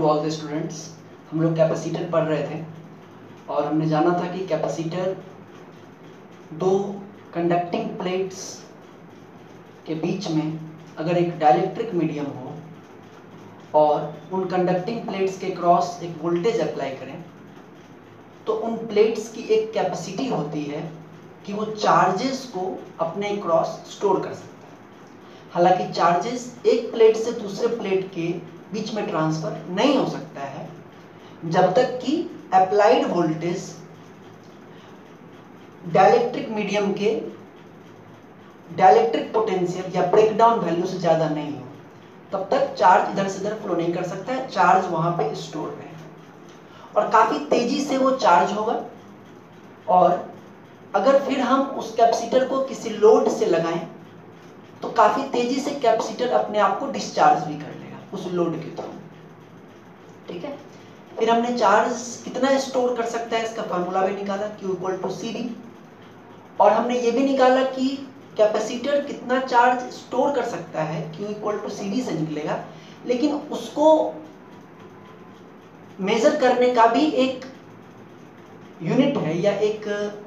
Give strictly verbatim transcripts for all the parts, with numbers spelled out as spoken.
All the students. हम लोग capacitor पढ़ रहे थे और हमने जाना था कि कैपेसिटर दो कंडक्टिंग प्लेट्स के बीच में अगर एक डाइलेक्ट्रिक मीडियम हो और उन कंडक्टिंग प्लेट्स के क्रॉस एक वोल्टेज अप्लाई करें तो उन प्लेट्स की एक कैपेसिटी होती है कि वो चार्जेस को अपने क्रॉस स्टोर कर सकता है। हालांकि चार्जेस एक प्लेट से दूसरे प्लेट के बीच में ट्रांसफर नहीं हो सकता है जब तक कि अप्लाइड वोल्टेज डाइलेक्ट्रिक मीडियम के डाइलेक्ट्रिक पोटेंशियल या ब्रेकडाउन वैल्यू से ज़्यादा नहीं हो, तब तक चार्ज इधर से इधर फ्लो नहीं कर सकता है, चार्ज वहाँ पे स्टोर रहेगा और काफ़ी तेज़ी से वो चार्ज होगा। और अगर फिर हम उस कैपेसिटर को किसी लोड से लगाएं तो काफ़ी तेज़ी से कैपेसिटर अपने आप को डिस्चार्ज भी कर लेगा उस लोड के थ्रू। ठीक है, फिर हमने चार्ज कितना स्टोर कर सकता है इसका फार्मूला भी निकाला, Q equal to C D. और हमने ये भी निकाला कि कैपेसिटर कितना चार्ज स्टोर कर सकता है, Q equal to C D से निकलेगा, लेकिन उसको मेजर करने का भी एक यूनिट है या एक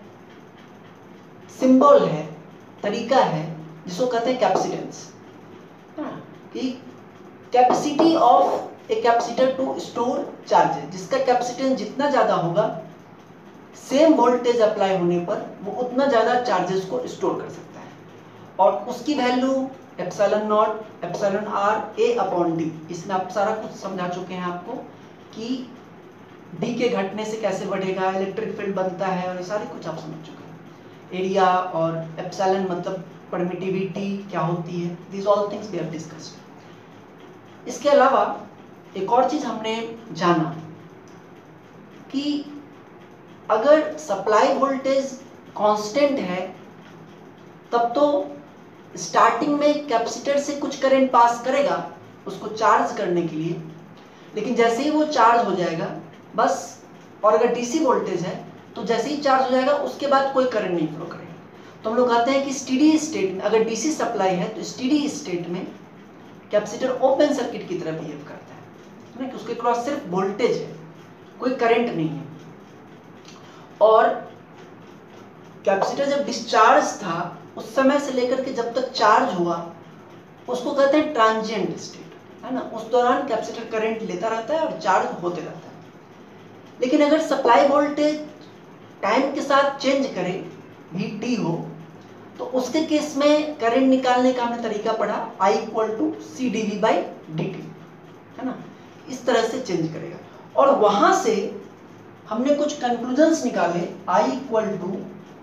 सिंबल है, तरीका है, जिसको कहते हैं कैपेसिटेंस। कि capacity of a capacitor to store charges, जिसका कैपेसिटेंस जितना ज़्यादा होगा सेम वोल्टेज अप्लाई होने पर वो उतना ज़्यादा चार्जेस को स्टोर कर सकता है। और उसकी value epsilon naught, epsilon R, A upon D, इसमें आप सारा कुछ समझा चुके हैं आपको कि डी के घटने से कैसे बढ़ेगा, इलेक्ट्रिक फील्ड बनता है, और ये सारी कुछ आप समझ चुके हैं। एरिया और एप्सिलॉन मतलब परमिटिविटी क्या होती है, this all things we have discussed. इसके अलावा एक और चीज़ हमने जाना कि अगर सप्लाई वोल्टेज कांस्टेंट है तब तो स्टार्टिंग में कैपेसिटर से कुछ करंट पास करेगा उसको चार्ज करने के लिए, लेकिन जैसे ही वो चार्ज हो जाएगा बस, और अगर डीसी वोल्टेज है तो जैसे ही चार्ज हो जाएगा उसके बाद कोई करंट नहीं फ्लो करेगा। तो हम लोग कहते हैं कि स्टेडी स्टेट में अगर डीसी सप्लाई है तो स्टेडी स्टेट में कैपेसिटर ओपन सर्किट की तरह बिहेव करता है, कि उसके क्रॉस सिर्फ वोल्टेज है, कोई करंट नहीं है। और कैपेसिटर जब डिस्चार्ज था उस समय से लेकर के जब तक चार्ज हुआ उसको कहते हैं ट्रांजिएंट स्टेट, है ना। उस दौरान कैपेसिटर करंट लेता रहता है और चार्ज होते रहता है। लेकिन अगर सप्लाई वोल्टेज टाइम के साथ चेंज करे, वी टी हो, तो उसके केस में करंट निकालने का हमने तरीका पढ़ा, I equal to C D V by D T, है ना। इस तरह से चेंज करेगा और वहां से हमने कुछ कंक्लूजन्स निकाले। I equal to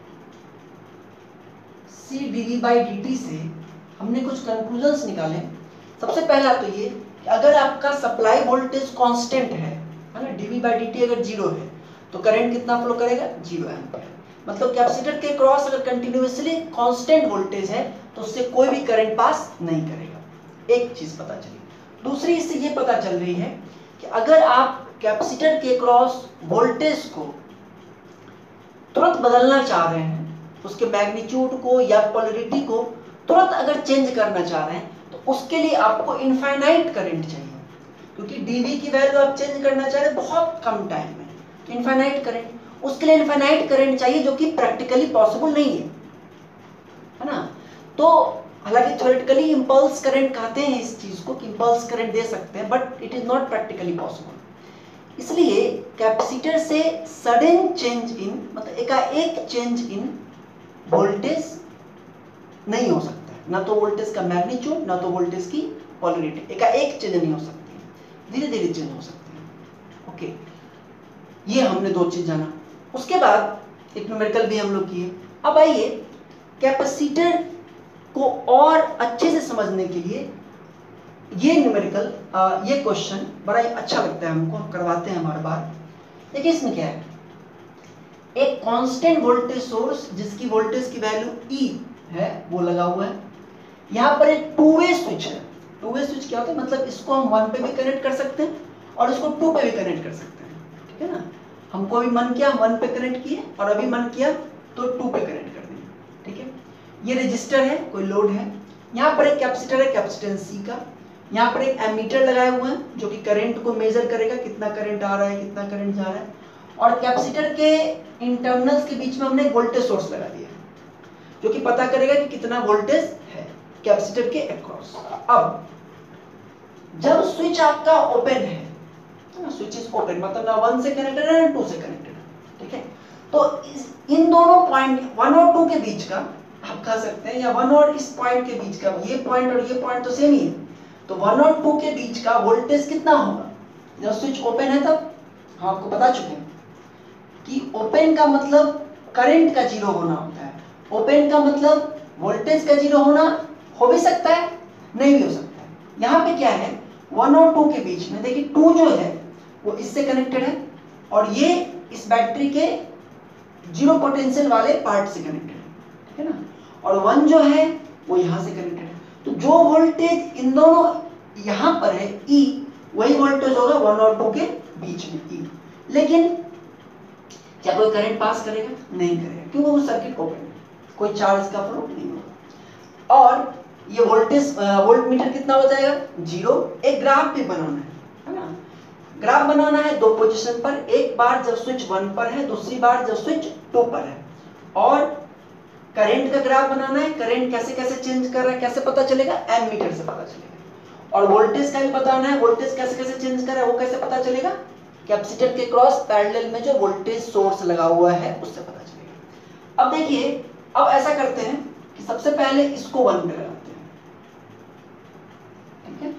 C D V by D T से हमने कुछ कंक्लूजन्स निकाले। सबसे पहला तो ये कि अगर आपका सप्लाई वोल्टेज कांस्टेंट है, है ना, डीवी बाई डी टी अगर जीरो है तो करंट कितना फ्लो करेगा, जीरो एम्पीयर। मतलब कैपेसिटर के क्रॉस अगर कंटिन्यूअसली कांस्टेंट वोल्टेज है तो उससे कोई भी करंट पास नहीं करेगा। एक चीज पता चली। दूसरी इससे ये पता चल रही है कि अगर आप कैपेसिटर के क्रॉस वोल्टेज को तुरंत बदलना चाह रहे हैं, उसके मैग्नीट्यूड को या पोलैरिटी को तुरंत अगर चेंज करना चाह रहे हैं तो उसके लिए आपको इनफाइनाइट करंट चाहिए, क्योंकि डीवी की वैल्यू आप चेंज करना चाह रहे हैं बहुत कम टाइम में, तो इनफाइनाइट करंट, उसके लिए इनफाइनाइट करंट चाहिए जो कि प्रैक्टिकली पॉसिबल नहीं है, है ना। तो हालांकि थ्योरेटिकली इंपल्स करंट कहते हैं इस चीज को कि इंपल्स करंट दे सकते हैं, but it is not practically possible. इसलिए कैपेसिटर से सडन चेंज इन, मतलब एकाएक चेंज इन वोल्टेज नहीं हो सकता है, ना तो वोल्टेज का मैग्नीट्यूड ना तो वोल्टेज की पोलैरिटी एकाएक चेंज नहीं हो सकती है, धीरे धीरे चेंज हो सकती है। ओके, ये हमने दो चीज जाना। उसके बाद एक न्यूमेरिकल भी हम लोग किए। अब आइए कैपेसिटर को और अच्छे से समझने के लिए ये न्यूमेरिकल, ये क्वेश्चन बड़ा ही अच्छा लगता है हमको, हम करवाते हैं हर बार। देखिए इसमें क्या है, एक कांस्टेंट वोल्टेज सोर्स जिसकी वोल्टेज की वैल्यू E है वो लगा हुआ है। यहाँ पर एक टू वे स्विच है। टू वे स्विच क्या होता है, मतलब इसको हम वन पे भी कनेक्ट कर सकते हैं और इसको टू पे भी कनेक्ट कर सकते हैं, ठीक है ना। हमको अभी मन किया वन पे कनेक्ट किए और अभी मन किया तो टू पे कनेक्ट कर देंगे, ठीक है। ये रजिस्टर है, कोई लोड है, यहाँ पर एक कैपेसिटर है कैपेसिटेंस C का, यहाँ पर एक एमीटर लगाए हुए हैं जो कि करंट को मेजर करेगा, कितना करंट आ रहा है, कितना करंट जा रहा है। और कैपेसिटर के इंटरनल्स के बीच में हमने एक वोल्टेज सोर्स लगा दिया जो कि पता करेगा कि कितना वोल्टेज है कैपेसिटर के अक्रॉस। अब जब स्विच आपका ओपन है, स्विच इज ओपन, मतलब ना वन से कनेक्टेड है ना टू से कनेक्टेड है, ठीक है। तो इस इन दोनों पॉइंट वन और टू के बीच का आप कह सकते हैं, या वन और इस पॉइंट के बीच का, ये पॉइंट और ये पॉइंट तो सेम ही है, तो वन और टू के बीच का वोल्टेज कितना होगा जब स्विच ओपन है तब? हम आपको बता चुके हैं कि ओपन का मतलब करंट का जीरो होना होता है, ओपन का मतलब वोल्टेज का जीरो होना हो भी सकता है, नहीं भी हो सकता है। यहाँ पे क्या है, वन और टू के बीच में देखिए, टू जो है वो इससे कनेक्टेड है और ये इस बैटरी के जीरो पोटेंशियल वाले पार्ट से कनेक्टेड है, ठीक है ना, और वन जो है वो यहाँ से कनेक्टेड है। तो जो वोल्टेज इन दोनों यहाँ पर है E, वही वोल्टेज होगा वन और टू के बीच में E। लेकिन क्या कोई करंट पास करेगा? नहीं करेगा, क्योंकि वो सर्किट ओपन है, कोई चार्ज का फ्लो नहीं होगा। और ये वोल्टेज वोल्ट मीटर कितना हो जाएगा? जीरो। एक ग्राफ भी बनाना है, है ना, ग्राफ बनाना है दो पोजीशन पर, एक बार जब स्विच वन पर है, दूसरी बार जब स्विच टू पर है। और करंट का ग्राफ बनाना है, करंट कैसे कैसे चेंज कर रहा है, कैसे पता चलेगा? एमीटर से पता चलेगा। और वोल्टेज का भी बताना है, वोल्टेज कैसे कैसे चेंज कर रहा है वो कैसे पता चलेगा? कैपेसिटर के क्रॉस पैरेलल में जो वोल्टेज सोर्स लगा हुआ है उससे पता चलेगा। अब देखिए, अब ऐसा करते हैं कि सबसे पहले इसको वन पे लगाते हैं, ठीक है।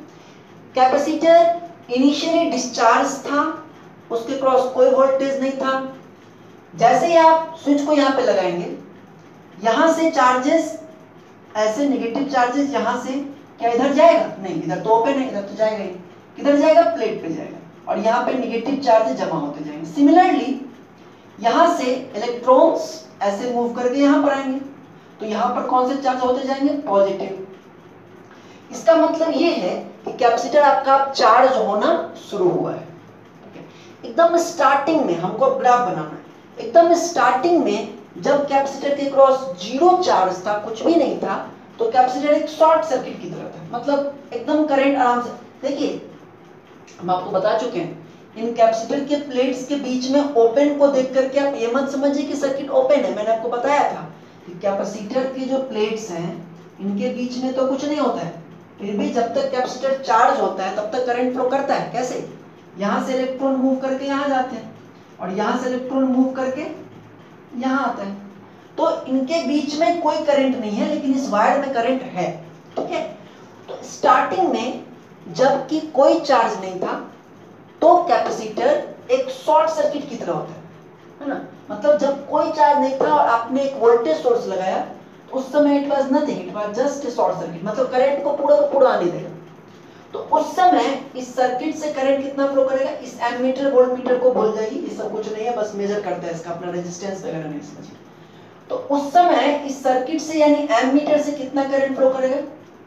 कैपेसिटर इनिशियली डिस्चार्ज था, उसके क्रॉस कोई वोल्टेज नहीं था। जैसे ही आप स्विच को यहाँ पे लगाएंगे, यहां से चार्जेस ऐसे नेगेटिव चार्जेस यहां से क्या इधर जाएगा? नहीं, इधर तो ओपन है, इधर तो जाएगा ही। किधर जाएगा? प्लेट पे जाएगा, और यहाँ पे नेगेटिव चार्जेस जमा होते जाएंगे। सिमिलरली यहाँ से इलेक्ट्रॉन्स ऐसे मूव करके यहाँ पर आएंगे, तो यहाँ पर कौन से चार्ज होते जाएंगे? पॉजिटिव। इसका मतलब ये है कि कैपेसिटर आपका चार्ज होना शुरू हुआ है। एकदम स्टार्टिंग में हमको ग्राफ बनाना है, एकदम स्टार्टिंग में जब कैपेसिटर के क्रॉस जीरो चार्ज था, कुछ भी नहीं था, तो कैपेसिटर एक शॉर्ट सर्किट की तरह था, मतलब एकदम करंट आराम से। देखिए, हम आपको बता चुके हैं, इन कैपेसिटर के प्लेट्स के बीच में ओपन को देख करके आप ये मत समझिए कि सर्किट ओपन है। मैंने आपको बताया था कि कैपेसिटर की जो प्लेट्स हैं इनके बीच में तो कुछ नहीं होता है, फिर भी जब तक कैपेसिटर चार्ज होता है तब तक करंट फ्लो करता है। कैसे? यहाँ से इलेक्ट्रॉन मूव करके यहाँ जाते हैं, और यहाँ से इलेक्ट्रॉन मूव करके यहाँ आता है। तो इनके बीच में कोई करंट नहीं है, लेकिन इस वायर में करंट है, ठीक है। तो स्टार्टिंग में जबकि कोई चार्ज नहीं था, तो कैपेसिटर एक शॉर्ट सर्किट की तरह होता है, है ना, मतलब जब कोई चार्ज नहीं था और आपने एक वोल्टेज सोर्स लगाया, तो उस समय it was nothing, it was just a short circuit, मतलब करंट को पूरा पूरा आने देगा। तो उस समय इस सर्किट से करंट कितना फ्लो करेगा? इस एमीटर वोल्ट मीटर को भूल जाइए, ये सब कुछ नहीं है, बस मेजर करता है इसका, अपना रेजिस्टेंस वगैरह नहीं समझिए। तो उस समय इस सर्किट से यानी एमीटर से कितना करंट फ्लो करेगा?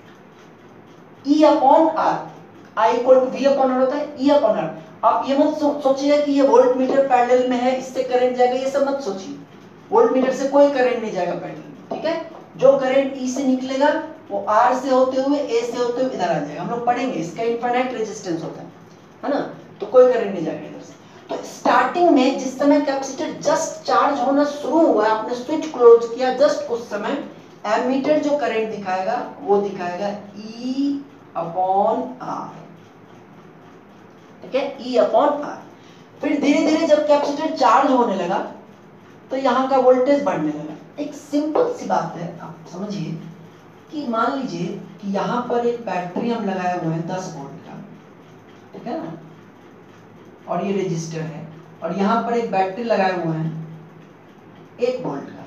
E upon R, I equal to V upon R होता है, E अपॉन R। आप ये मत सो, सोचिएगा कि ये वोल्ट मीटर पैरेलल में है, इससे करंट जाएगा, ये सब मत सोचिए। वोल्ट मीटर से कोई करंट नहीं जाएगा पैरेलल में, ठीक है। जो करंट E से निकलेगा वो R से होते हुए A से होते हुए इधर आ जाएगा। हम लोग पढ़ेंगे, इसका इनफाइनाइट रेजिस्टेंस होता है, है ना, तो कोई करंट नहीं जाएगा इधर से। तो स्टार्टिंग में जिस समय कैपेसिटर जस्ट चार्ज होना शुरू हुआ, आपने स्विच क्लोज किया, जस्ट उस समय एमीटर जो करंट दिखाएगा वो दिखाएगा E अपॉन R, ठीक है, E अपॉन R। फिर धीरे धीरे जब कैपेसिटर चार्ज होने लगा तो यहाँ का वोल्टेज बढ़ने लगा। एक सिंपल सी बात है, आप समझिए कि मान लीजिए कि यहाँ पर एक बैटरी हम लगाए हुए हैं दस वोल्ट का, ठीक है ना, और ये रेजिस्टर है, और यहाँ पर एक बैटरी लगाए हुए हैं एक वोल्ट का,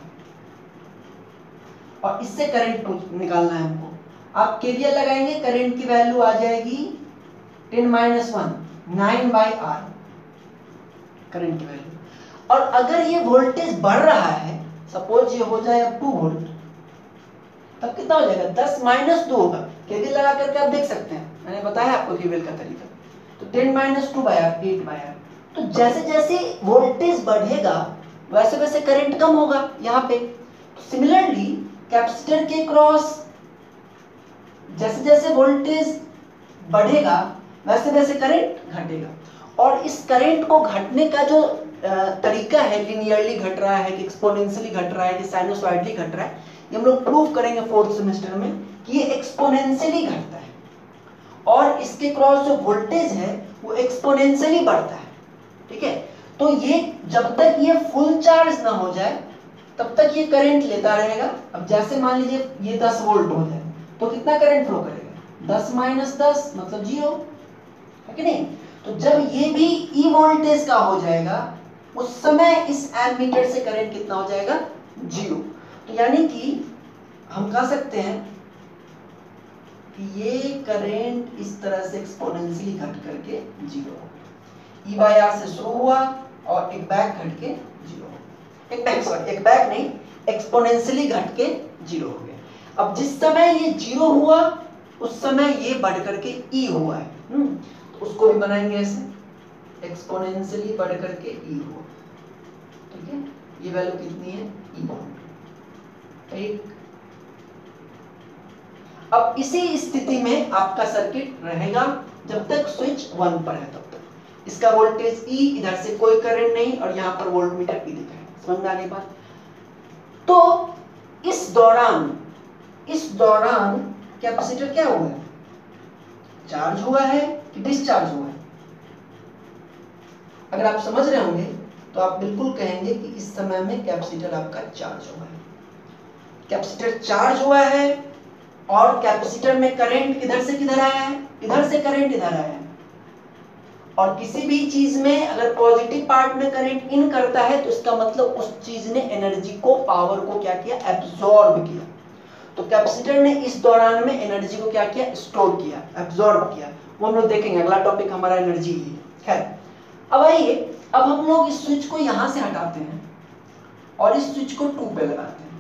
और इससे करंट निकालना है हमको। आप केवीएल लगाएंगे, करंट की वैल्यू आ जाएगी ten minus one, nine by R current की वैल्यू। और अगर ये वोल्टेज बढ़ रहा है, सपोज ये हो जाए अब टू वोल्ट, तब कितना हो जाएगा? दस माइनस टू होगा। केवीएल लगा करके आप देख सकते हैं, मैंने बताया आपको केवीएल का तरीका। तो ten minus two by R, eight by R. तो जैसे जैसे वोल्टेज बढ़ेगा वैसे वैसे करंट कम होगा यहाँ पे। सिमिलरली कैपेसिटर के क्रॉस जैसे जैसे वोल्टेज बढ़ेगा वैसे वैसे करंट घटेगा। और इस करंट को घटने का जो तरीका है, लिनियरली घट रहा है कि एक्सपोनेंशियली घट रहा है कि साइनोसॉइडली घट रहा है, ये हम लोग प्रूव करेंगे फोर्थ सेमेस्टर में कि ये एक्सपोनेंशियली घटता है और इसके क्रॉस जो वोल्टेज है वो एक्सपोनेंशियली बढ़ता है। ठीक है, तो ये जब तक ये फुल चार्ज ना हो जाए तब तक ये करंट लेता रहेगा। अब जैसे मान लीजिए ये दस वोल्ट हो जाए तो कितना करंट फ्लो करेगा, दस माइनस दस मतलब जीरो, है कि नहीं। तो जब ये भी ई वोल्टेज का हो जाएगा उस समय इस एमीटर से करंट कितना हो जाएगा, जीरो। तो यानी कि हम कह सकते हैं कि ये करंट इस तरह से एक्सपोनेंशियली घट करके जीरो हो गया। ई बाई आर से शुरू हुआ और एक बैक घट के जीरो हो गया, एक बैक सॉरी एक बैक नहीं, एक्सपोनेंशियली घट के जीरो हो गया। अब जिस समय ये जीरो हुआ उस समय ये बढ़ करके ई हुआ है, तो उसको भी बनाएंगे ऐसे, एक्सपोनेंशियली बढ़ करके ई हुआ। ठीक है, ये वैल्यू कितनी है, ई वोल्ट। ठीक, अब इसी स्थिति में आपका सर्किट रहेगा जब तक स्विच वन पर है तब तक। इसका वोल्टेज ई, इधर से कोई करंट नहीं और यहाँ पर वोल्टमीटर पी दिखा है। समझ में आ गई बात। तो इस दौरान इस दौरान कैपेसिटर क्या हुआ है, चार्ज हुआ है कि डिस्चार्ज हुआ है। अगर आप समझ रहे होंगे तो आप बिल्कुल कहेंगे कि इस समय में कैपेसिटर आपका चार्ज हुआ है। कैपेसिटर चार्ज हुआ है और कैपेसिटर में करंट किधर से किधर आया है, इधर से करंट इधर आया है। और किसी भी चीज में अगर पॉजिटिव पार्ट में करंट इन करता है तो इसका मतलब उस चीज ने एनर्जी को, पावर को क्या किया, एब्जॉर्ब किया। तो कैपेसिटर ने इस दौरान में एनर्जी को क्या किया, स्टोर किया, एब्जॉर्ब किया। वो हम लोग देखेंगे, अगला टॉपिक हमारा एनर्जी ही है। खैर, अब आइए, अब हम लोग इस स्विच को यहां से हटाते हैं और इस स्विच को टू पे लगाते हैं।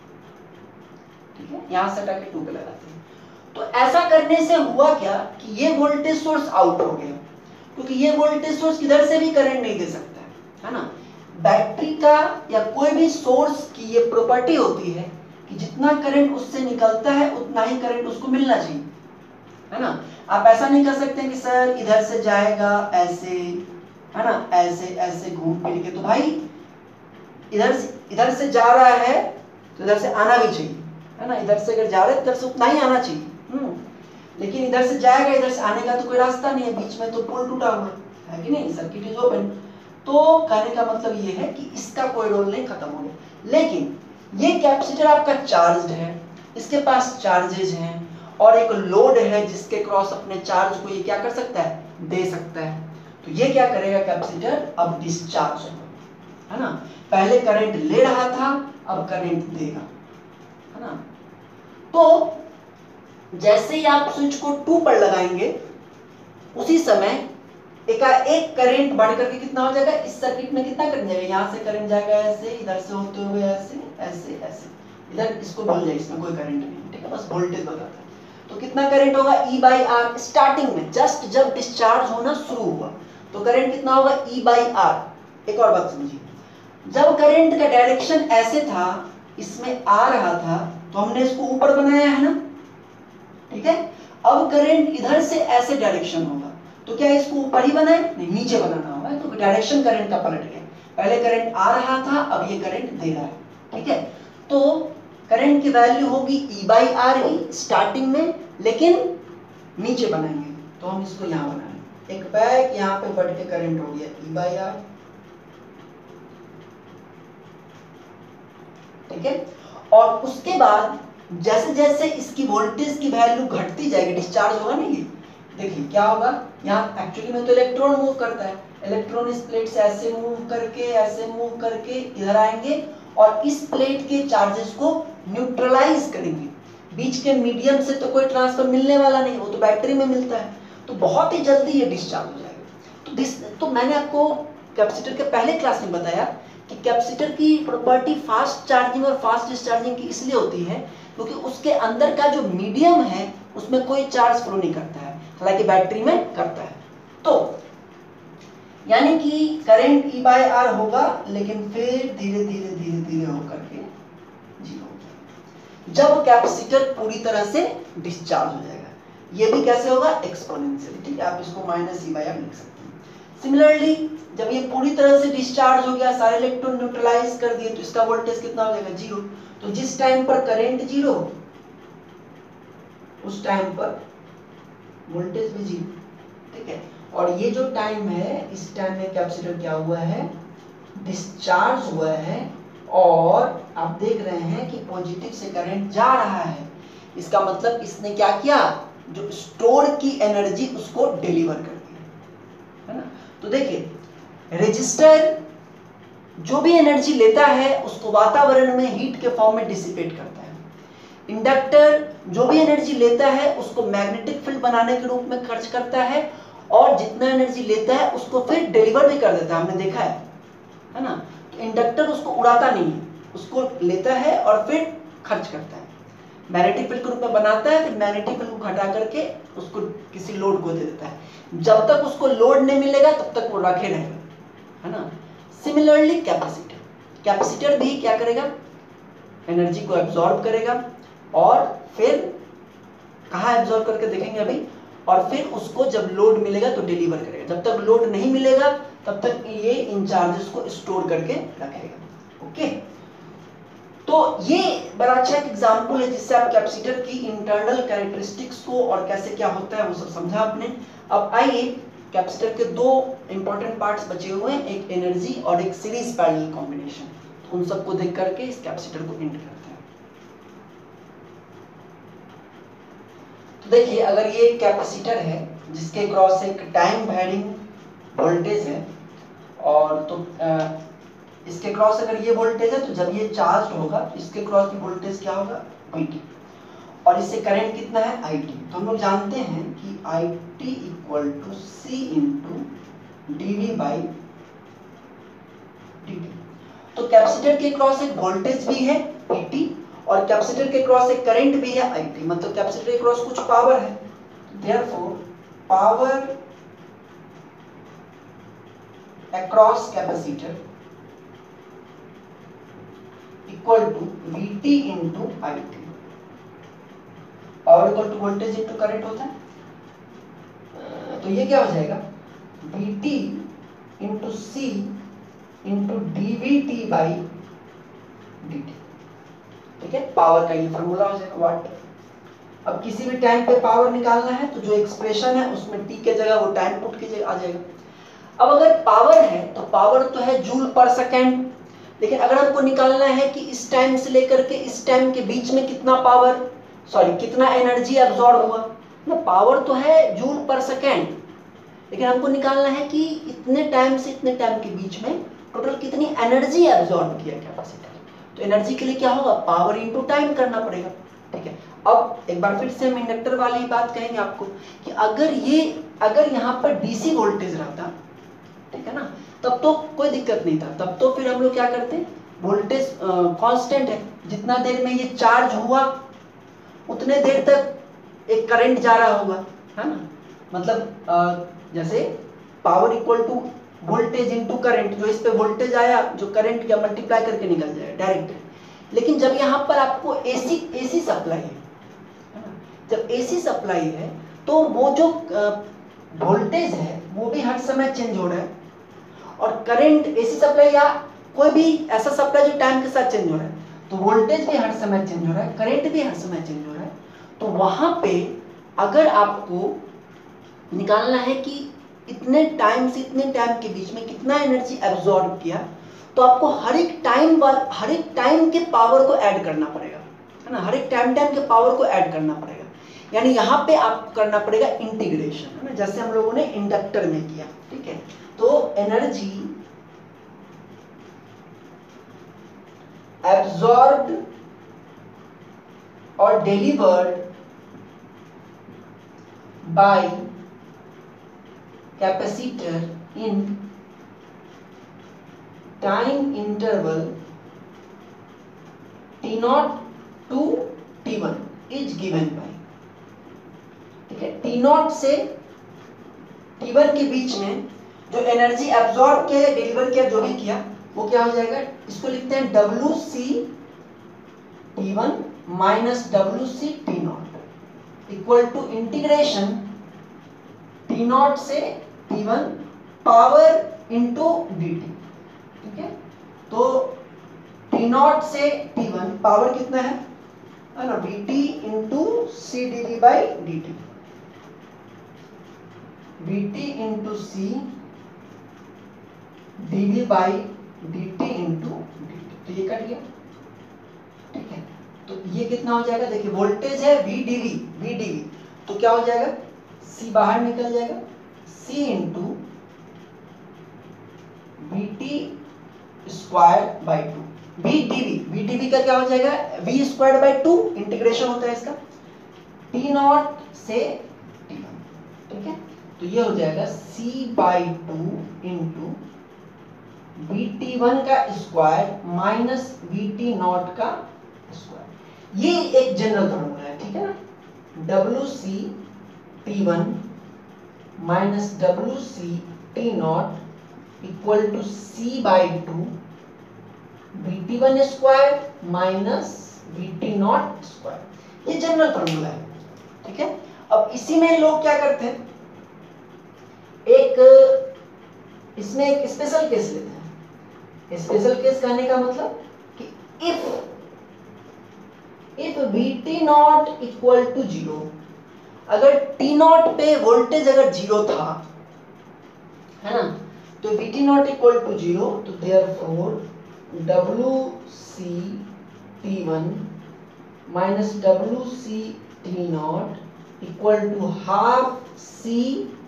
ठीक है, यहां से हटा के टू पे लगाते हैं। तो ऐसा करने से हुआ क्या कि ये वोल्टेज सोर्स आउट हो गया, क्योंकि ये वोल्टेज सोर्स किधर से भी करंट नहीं दे सकता है, है ना। बैटरी का या कोई भी सोर्स की ये प्रॉपर्टी होती है कि जितना करंट उससे निकलता है उतना ही करंट उसको मिलना चाहिए, है ना। आप ऐसा नहीं कर सकते कि सर इधर से जाएगा ऐसे, है ना, ऐसे ऐसे घूम फिर के, तो भाई इधर से इधर से जा रहा है तो इधर से आना भी चाहिए, है ना। इधर से अगर जा रहे इधर से उतना ही आना चाहिए, हम्म लेकिन इधर से जाएगा, इधर से आने का तो कोई रास्ता नहीं है, बीच में तो पुल टूटा हुआ है कि नहीं, सर्किट इज ओपन। तो कहने का मतलब ये है कि इसका कोई रोल नहीं, खत्म हो गया। लेकिन ये कैपेसिटर आपका चार्ज्ड है, इसके पास चार्जेज हैं और एक लोड है जिसके क्रॉस अपने चार्ज को ये क्या कर सकता है, दे सकता है। तो ये क्या करेगा कैपेसिटर, अब डिस्चार्ज होगा, है ना। पहले करंट ले रहा था, अब करंट देगा, है ना। तो जैसे ही आप स्विच को टू पर लगाएंगे उसी समय एक एक करंट बढ़ करके कितना हो जाएगा, इस सर्किट में कितना करंट जाएगा, यहाँ से करंट जाएगा ऐसे, इधर से होते हुए ऐसे ऐसे ऐसे, इधर इसको भूल जाए, इसमें कोई करंट नहीं, ठीक है, बस वोल्टेज बताता है। तो कितना करंट होगा, ई बाई आर। स्टार्टिंग में जस्ट जब डिस्चार्ज होना शुरू हुआ तो करंट कितना होगा, ई बाई आर। एक और बात समझिए, जब करंट का डायरेक्शन ऐसे था, इसमें आ रहा था, तो हमने इसको ऊपर बनाया है ना, ठीक है। अब करंट इधर से ऐसे डायरेक्शन होगा तो क्या इसको ऊपर ही बनाए, नहीं, नीचे बनाना होगा। तो डायरेक्शन करंट का पलट गया, पहले करंट आ रहा था, अब ये करंट दे रहा है, ठीक है। तो करंट की वैल्यू होगी ई बाई आर ही स्टार्टिंग में, लेकिन नीचे बनाएंगे तो हम इसको यहाँ बनाएंगे, एक बैक यहाँ पे बढ़ के करंट हो गया ई बाई आर, ठीक है। और उसके बाद जैसे जैसे इसकी वोल्टेज की वैल्यू घटती जाएगी, डिस्चार्ज होगा नहीं, देखिए क्या होगा, यहाँ एक्चुअली में तो इलेक्ट्रॉन मूव करता है, इलेक्ट्रॉन इस प्लेट से ऐसे मूव करके ऐसे मूव करके इधर आएंगे और इस प्लेट के चार्जेस को न्यूट्रलाइज करेंगे। बीच के मीडियम से तो कोई ट्रांसफर मिलने वाला नहीं, वो तो बैटरी में मिलता है, तो बहुत ही जल्दी ये डिस्चार्ज हो जाएगा। तो दिस तो मैंने आपको कैपेसिटर के पहले क्लास में बताया कि कैपेसिटर की प्रॉपर्टी फास्ट चार्जिंग और फास्ट डिस्चार्जिंग की इसलिए होती है क्योंकि उसके अंदर का जो मीडियम है उसमें कोई चार्ज फ्लो नहीं करता है, हालांकि बैटरी में करता है। तो यानी कि करंट ई बाई आर होगा, लेकिन फिर धीरे धीरे धीरे धीरे होकर के जीरो हो जाएगा जब कैपेसिटर पूरी तरह से डिस्चार्ज हो जाएगा। ये भी कैसे होगा, एक्सपोनेंशियली, ठीक है। आप इसको माइनस ई बाई एम लिख सकते हैं। सिमिलरली जब ये पूरी तरह से डिस्चार्ज हो गया, सारे इलेक्ट्रॉन न्यूट्रलाइज कर दिए, तो इसका वोल्टेज कितना हो जाएगा, जीरो। तो जिस टाइम पर करंट जीरो उस टाइम पर वोल्टेज भी जीरो, ठीक है। और ये जो टाइम है, इस टाइम में कैपेसिटर क्या हुआ है, डिस्चार्ज हुआ है, और आप देख रहे हैं कि पॉजिटिव से करंट जा रहा है। इसका मतलब इसने क्या किया, जो स्टोर की एनर्जी उसको डिलीवर कर दिया, है ना। तो देखिए रेजिस्टर जो भी एनर्जी लेता है उसको वातावरण में हीट के फॉर्म में डिसिपेट करता है। इंडक्टर जो भी एनर्जी लेता है उसको मैग्नेटिक फील्ड बनाने के रूप में खर्च करता है, और जितना एनर्जी लेता है उसको फिर डिलीवर भी कर देता है, हमने देखा है है ना। तो इंडक्टर उसको उड़ाता नहीं है, उसको लेता है और फिर खर्च करता है, मैग्नेटिक फील्ड के रूप में बनाता है, फिर मैग्नेटिक फील्ड को हटा करके उसको किसी लोड को दे देता है। जब तक उसको लोड नहीं मिलेगा तब तक वो रखे रहेगा, है ना। सिमिलरली कैपेसिटर, कैपेसिटर भी क्या करेगा, एनर्जी को एब्जॉर्ब करेगा, और फिर कहाँ एब्जॉर्ब करके देखेंगे अभी, और फिर उसको जब लोड मिलेगा तो डिलीवर करेगा। जब तक लोड नहीं मिलेगा तब तक ये इन चार्जेस को स्टोर करके रखेगा। ओके, तो ये बड़ा अच्छा एक एग्जांपल है जिससे आप कैपेसिटर की इंटरनल कैरेक्टरिस्टिक्स को और कैसे क्या होता है वो सब समझा आपने। अब आइए कैपेसिटर के दो इंपॉर्टेंट पार्ट्स बचे हुए हैं, एक एनर्जी और एक सीरीज पैरेलल कॉम्बिनेशन। उन सबको देख करके इस कैपेसिटर को एंड करते हैं। तो देखिए अगर ये एक कैपेसिटर है जिसके क्रॉस एक टाइम वेरिंग वोल्टेज है, और तो आ, इसके क्रॉस अगर ये वोल्टेज है तो जब ये चार्ज होगा इसके क्रॉस की वोल्टेज क्या होगा, वी टी, और इससे करंट कितना है, आई टी। तो हम लोग जानते हैं कि I T equal to C into D V by D T. तो कैपेसिटर के क्रॉस एक वोल्टेज भी है ई टी, और कैपेसिटर के क्रॉस एक करंट भी है आई टी, मतलब कैपेसिटर के क्रॉस कुछ पावर है। Therefore power across capacitor equal to V T into I T. Power equal to voltage into current होता है, तो ये क्या हो जाएगा, V T into C into D V T by D T, ठीक है। पावर का ये फॉर्मूला हो जाएगा, वाट। अब किसी भी टाइम पे पावर निकालना है तो जो एक्सप्रेशन है उसमें टी के जगह वो टाइम पुट कीजिए, आ जाएगा। अब अगर पावर है तो पावर तो है जूल पर सेकेंड, लेकिन अगर हमको निकालना है कि इस टाइम से लेकर के इस टाइम के बीच में कितना पावर, सॉरी कितना एनर्जी एब्जॉर्ब हुआ ना, पावर तो है जूल पर सेकेंड, लेकिन हमको निकालना है कि इतने टाइम से इतने टाइम के बीच में टोटल कितनी एनर्जी एब्जॉर्ब किया कैपेसिटर। तो एनर्जी के लिए क्या होगा, पावर इनटू टाइम करना पड़ेगा, ठीक है। अब एक बार फिर से हम इंडक्टर वाली बात कहेंगे आपको कि अगर ये अगर यहाँ पर डीसी वोल्टेज रहता, ठीक है ना, तब तो कोई दिक्कत नहीं था, तब तो फिर हम लोग क्या करते, वोल्टेज कांस्टेंट है, जितना देर में ये चार्ज हुआ उतने देर तक एक करंट जा रहा होगा, है ना। मतलब आ, जैसे power equal to voltage into current, जो इस पे वोल्टेज आया जो करंट क्या मल्टीप्लाई करके निकल जाएगा डायरेक्ट। लेकिन जब यहाँ पर आपको एसी एसी सप्लाई है, है ना, जब एसी सप्लाई है तो वो जो वोल्टेज है वो भी हर समय चेंज हो रहा है, और करंट एसी सप्लाई या कोई भी ऐसा सप्लाई जो टाइम के साथ चेंज हो रहा है, तो वोल्टेज भी हर समय चेंज हो रहा है, करंट भी हर समय चेंज हो रहा है। तो वहां पे अगर आपको निकालना है कि इतने टाइम से इतने टाइम के बीच में कितना एनर्जी एब्जॉर्ब किया, तो आपको हर एक टाइम हर एक टाइम के पावर को ऐड करना पड़ेगा, है ना, हर एक टाइम टाइम के पावर को ऐड करना पड़ेगा। यानी यहाँ पे आपको करना पड़ेगा इंटीग्रेशन, है ना, जैसे हम लोगों ने इंडक्टर में किया, ठीक है। तो एनर्जी एब्जॉर्ब्ड और delivered by capacitor in time interval T naught to T one is given by, ठीक है। टी नॉट से टी वन के बीच में जो एनर्जी एब्जॉर्ब किया या डिलीवर किया जो भी किया वो क्या हो जाएगा, इसको लिखते हैं W C T one minus W C T naught, equal to integration T naught से T one power into D T. ठीक है, तो टी नॉट से टी वन पावर कितना है ना, D T into C D V by D T, D T into C D V by D T into D T. तो ये cut गया। ठीक है, तो ये कितना हो जाएगा, देखिए वोल्टेज है V D V, V D V, तो क्या हो जाएगा, सी बाहर निकल जाएगा, C into V T square by two, V D V, V D V का क्या हो जाएगा, V square by two, integration होता है इसका टी नॉट से टी वन। ठीक है, तो ये हो जाएगा C by two into V T one का square minus V T naught का स्क्वायर। ये एक जनरल फॉर्मूला है। ठीक है ना, W C T one minus W C T naught equal to C by two V T one square minus V T naught square. ये general formula है। ठीक है, अब इसी में लोग क्या करते हैं, एक इसमें एक स्पेशल केस लेते हैं। स्पेशल केस कहने का मतलब कि if if V T naught equal to zero, अगर टी नॉट पे वोल्टेज अगर जीरो था, है ना, तो V T naught equal to zero, तो therefore W C T one minus W C T naught equal to half C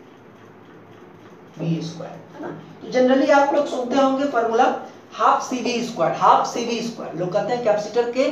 V square, है ना। तो जनरली आप लोग सुनते होंगे formula half C V square, half C V square. लोग कहते हैं कैपेसिटर के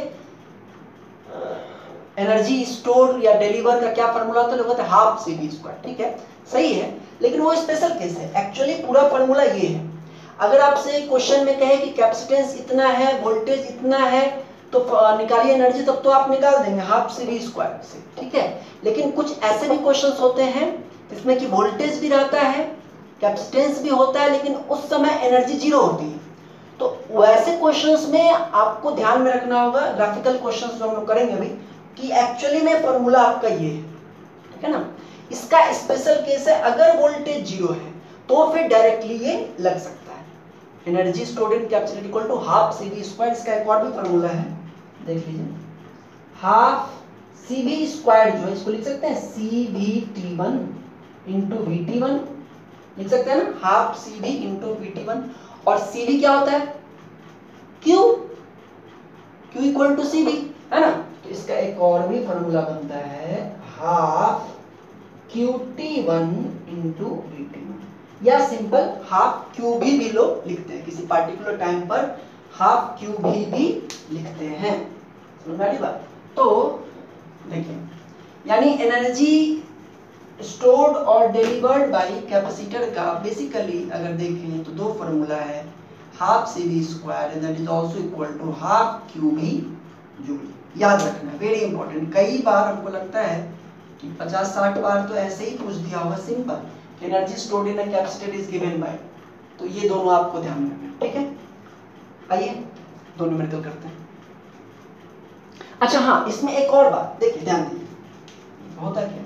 एनर्जी स्टोर या डिलीवर का क्या फॉर्मूला होता है, लोग कहते हैं हाफ सी वी स्क्वायर। ठीक है, सही है, लेकिन वो स्पेशल केस है। एक्चुअली पूरा फॉर्मूला ये है। अगर आपसे क्वेश्चन में कहे कि कैपेसिटेंस इतना है, वोल्टेज इतना है, तो निकालिए एनर्जी, तब तो आप निकाल देंगे हाफ सी वी स्क्वायर से। ठीक है, लेकिन कुछ ऐसे भी क्वेश्चंस होते हैं जिसमें कि वोल्टेज भी रहता है, कैपेसिटेंस भी होता है, लेकिन उस समय एनर्जी जीरो होती है। तो वैसे क्वेश्चंस में आपको ध्यान में रखना होगा, ग्राफिकल क्वेश्चंस जो हम लोग करेंगे अभी, कि एक्चुअली में फॉर्मूला आपका ये है। ठीक है ना, इसका स्पेशल केस है, अगर वोल्टेज जीरो है तो फिर डायरेक्टली ये लग सकता है, energy stored in capacitor equal to half C V square. इसका एक और भी फॉर्मूला है, देख लीजिए, हाफ सी वी स्क्वायर जो है इसको लिख सकते हैं C V T one into V T one, लिख सकते हैं ना, half C V into V T one. और सी वी क्या होता है, Q, Q equal to C V, है ना। तो इसका एक और भी फॉर्मूला बनता है half Q T one into V T one, या सिंपल हाफ क्यू भी भी लोग लिखते हैं, किसी पार्टिकुलर टाइम पर हाफ क्यू भी भी लिखते हैं। समझ में आ रही बात। तो देखिए, यानी एनर्जी स्टोर्ड और डिलीवर्ड बाय कैपेसिटर का बेसिकली अगर देखें तो दो फॉर्मूला है, half C V square that is also equal to half Q V joule. याद रखना, वेरी इंपॉर्टेंट। कई बार हमको लगता है कि पचास साठ बार तो ऐसे ही पूछ दिया होगा simple, energy stored in a capacitor is given by, तो ये दोनों आपको ध्यान में रखना। ठीक है, आइए दो न्यूमेरिकल करते हैं। अच्छा हाँ, इसमें एक और बात देखिए, ध्यान दीजिए, होता क्या,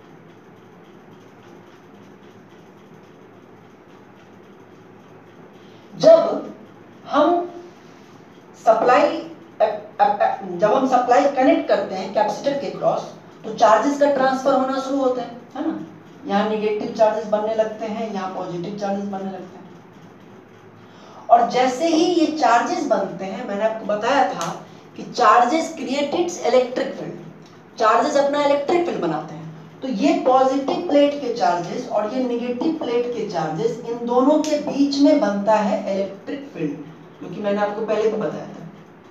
जब हम सप्लाई जब हम सप्लाई कनेक्ट करते हैं कैपेसिटर के क्रॉस, तो चार्जेस का ट्रांसफर होना शुरू होता है, है ना। यहाँ नेगेटिव चार्जेस बनने लगते हैं, यहाँ पॉजिटिव चार्जेस बनने लगते हैं। और जैसे ही ये चार्जेस बनते हैं, मैंने आपको बताया था कि charges created electric field, charges अपना इलेक्ट्रिक फील्ड बनाते हैं। तो ये पॉजिटिव प्लेट के चार्जेस और ये नेगेटिव प्लेट के चार्जेस, इन दोनों के बीच में बनता है इलेक्ट्रिक फील्ड, जो कि मैंने आपको पहले भी बताया था।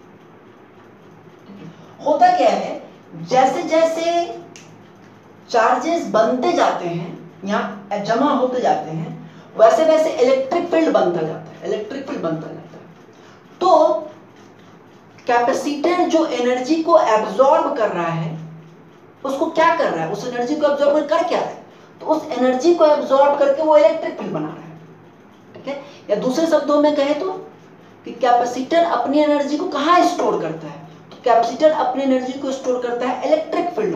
होता क्या है, जैसे जैसे चार्जेस बनते जाते हैं, यहाँ जमा होते जाते हैं, वैसे वैसे इलेक्ट्रिक फील्ड बनता जाता है, इलेक्ट्रिक फील्ड बनता जाता है। तो कैपेसिटर जो एनर्जी को एब्जॉर्ब कर रहा है, उसको क्या कर रहा है, उस एनर्जी को एब्जॉर्ब कर क्या रहा है, तो उस एनर्जी को एब्जॉर्ब करके वो इलेक्ट्रिक फील्ड बना रहा है। ठीक है, या दूसरे शब्दों में कहे तो कि कैपेसिटर अपनी एनर्जी को कहाँ स्टोर करता है, तो कैपेसिटर अपनी एनर्जी को स्टोर करता है इलेक्ट्रिक फील्ड में।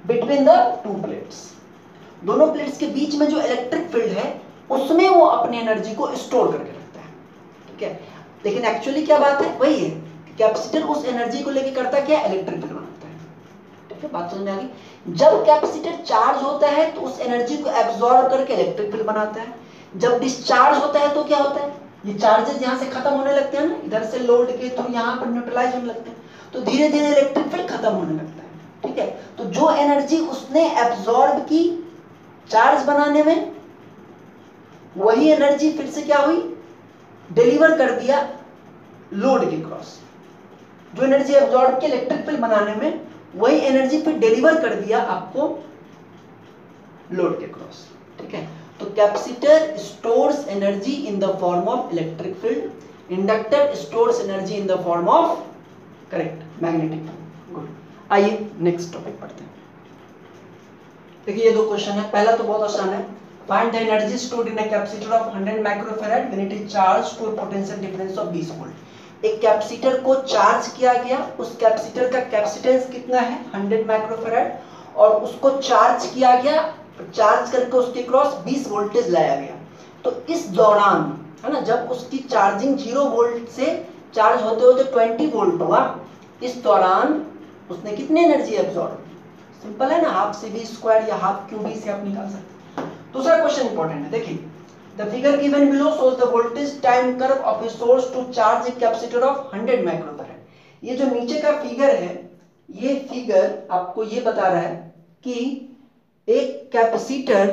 बिटवीन द टू प्लेट्स, दोनों प्लेट्स के बीच में जो इलेक्ट्रिक फील्ड है उसमें वो अपनी एनर्जी को स्टोर करके रखता है, ठीक है। लेकिन एक्चुअली क्या बात है, वही है, कैपेसिटर उस एनर्जी को लेके करता क्या, इलेक्ट्रिक फील्ड बनाता है, ठीक है। बात समझ में आ गई। जब कैपेसिटर चार्ज होता है तो उस एनर्जी को एब्जॉर्ब करके इलेक्ट्रिक फील्ड बनाता है, जब डिस्चार्ज होता है तो क्या होता है, ये चार्जेस यहाँ से खत्म होने लगते हैं ना, इधर से लोड के थ्रू यहाँ पर न्यूट्रलाइज होने लगते हैं, तो धीरे धीरे इलेक्ट्रिक फील्ड खत्म होने लगता है, ठीक है। तो जो एनर्जी उसने एब्जॉर्ब की चार्ज बनाने में, वही एनर्जी फिर से क्या हुई, डिलीवर कर दिया लोड के क्रॉस। जो एनर्जी एब्जॉर्ब की इलेक्ट्रिक फील्ड बनाने में, वही एनर्जी फिर डिलीवर कर दिया आपको लोड के क्रॉस, ठीक है। तो capacitor stores energy in the form of electric field, inductor stores energy in the form of correct magnetic field. Good, आइए नेक्स्ट टॉपिक पढ़ते हैं। देखिए ये दो क्वेश्चन है, पहला तो बहुत आसान है, find the energy stored in a capacitor of hundred microfarad when it is charged to a potential difference of twenty volt. एक कैपेसिटर को चार्ज किया गया, उस कैपेसिटर का कैपेसिटेंस कितना है, हंड्रेड माइक्रोफैराड, और उसको चार्ज किया गया, चार्ज करके उसके क्रॉस बीस वोल्टेज लाया गया। तो इस दौरान है ना, जब उसकी चार्जिंग जीरो वोल्ट से चार्ज होते होते ट्वेंटी वोल्ट हुआ, इस दौरान उसने कितनी एनर्जी एब्जॉर्ब की, सिंपल है ना, हाफ सी वी स्क्वायर या हाफ क्यू बी से आप निकाल सकते हैं। दूसरा क्वेश्चन इंपॉर्टेंट है, देखिए the figure given below shows the voltage time curve of a source to charge a capacitor of hundred microfarad. ये जो नीचे का फिगर है, ये फिगर आपको ये बता रहा है कि एक कैपेसिटर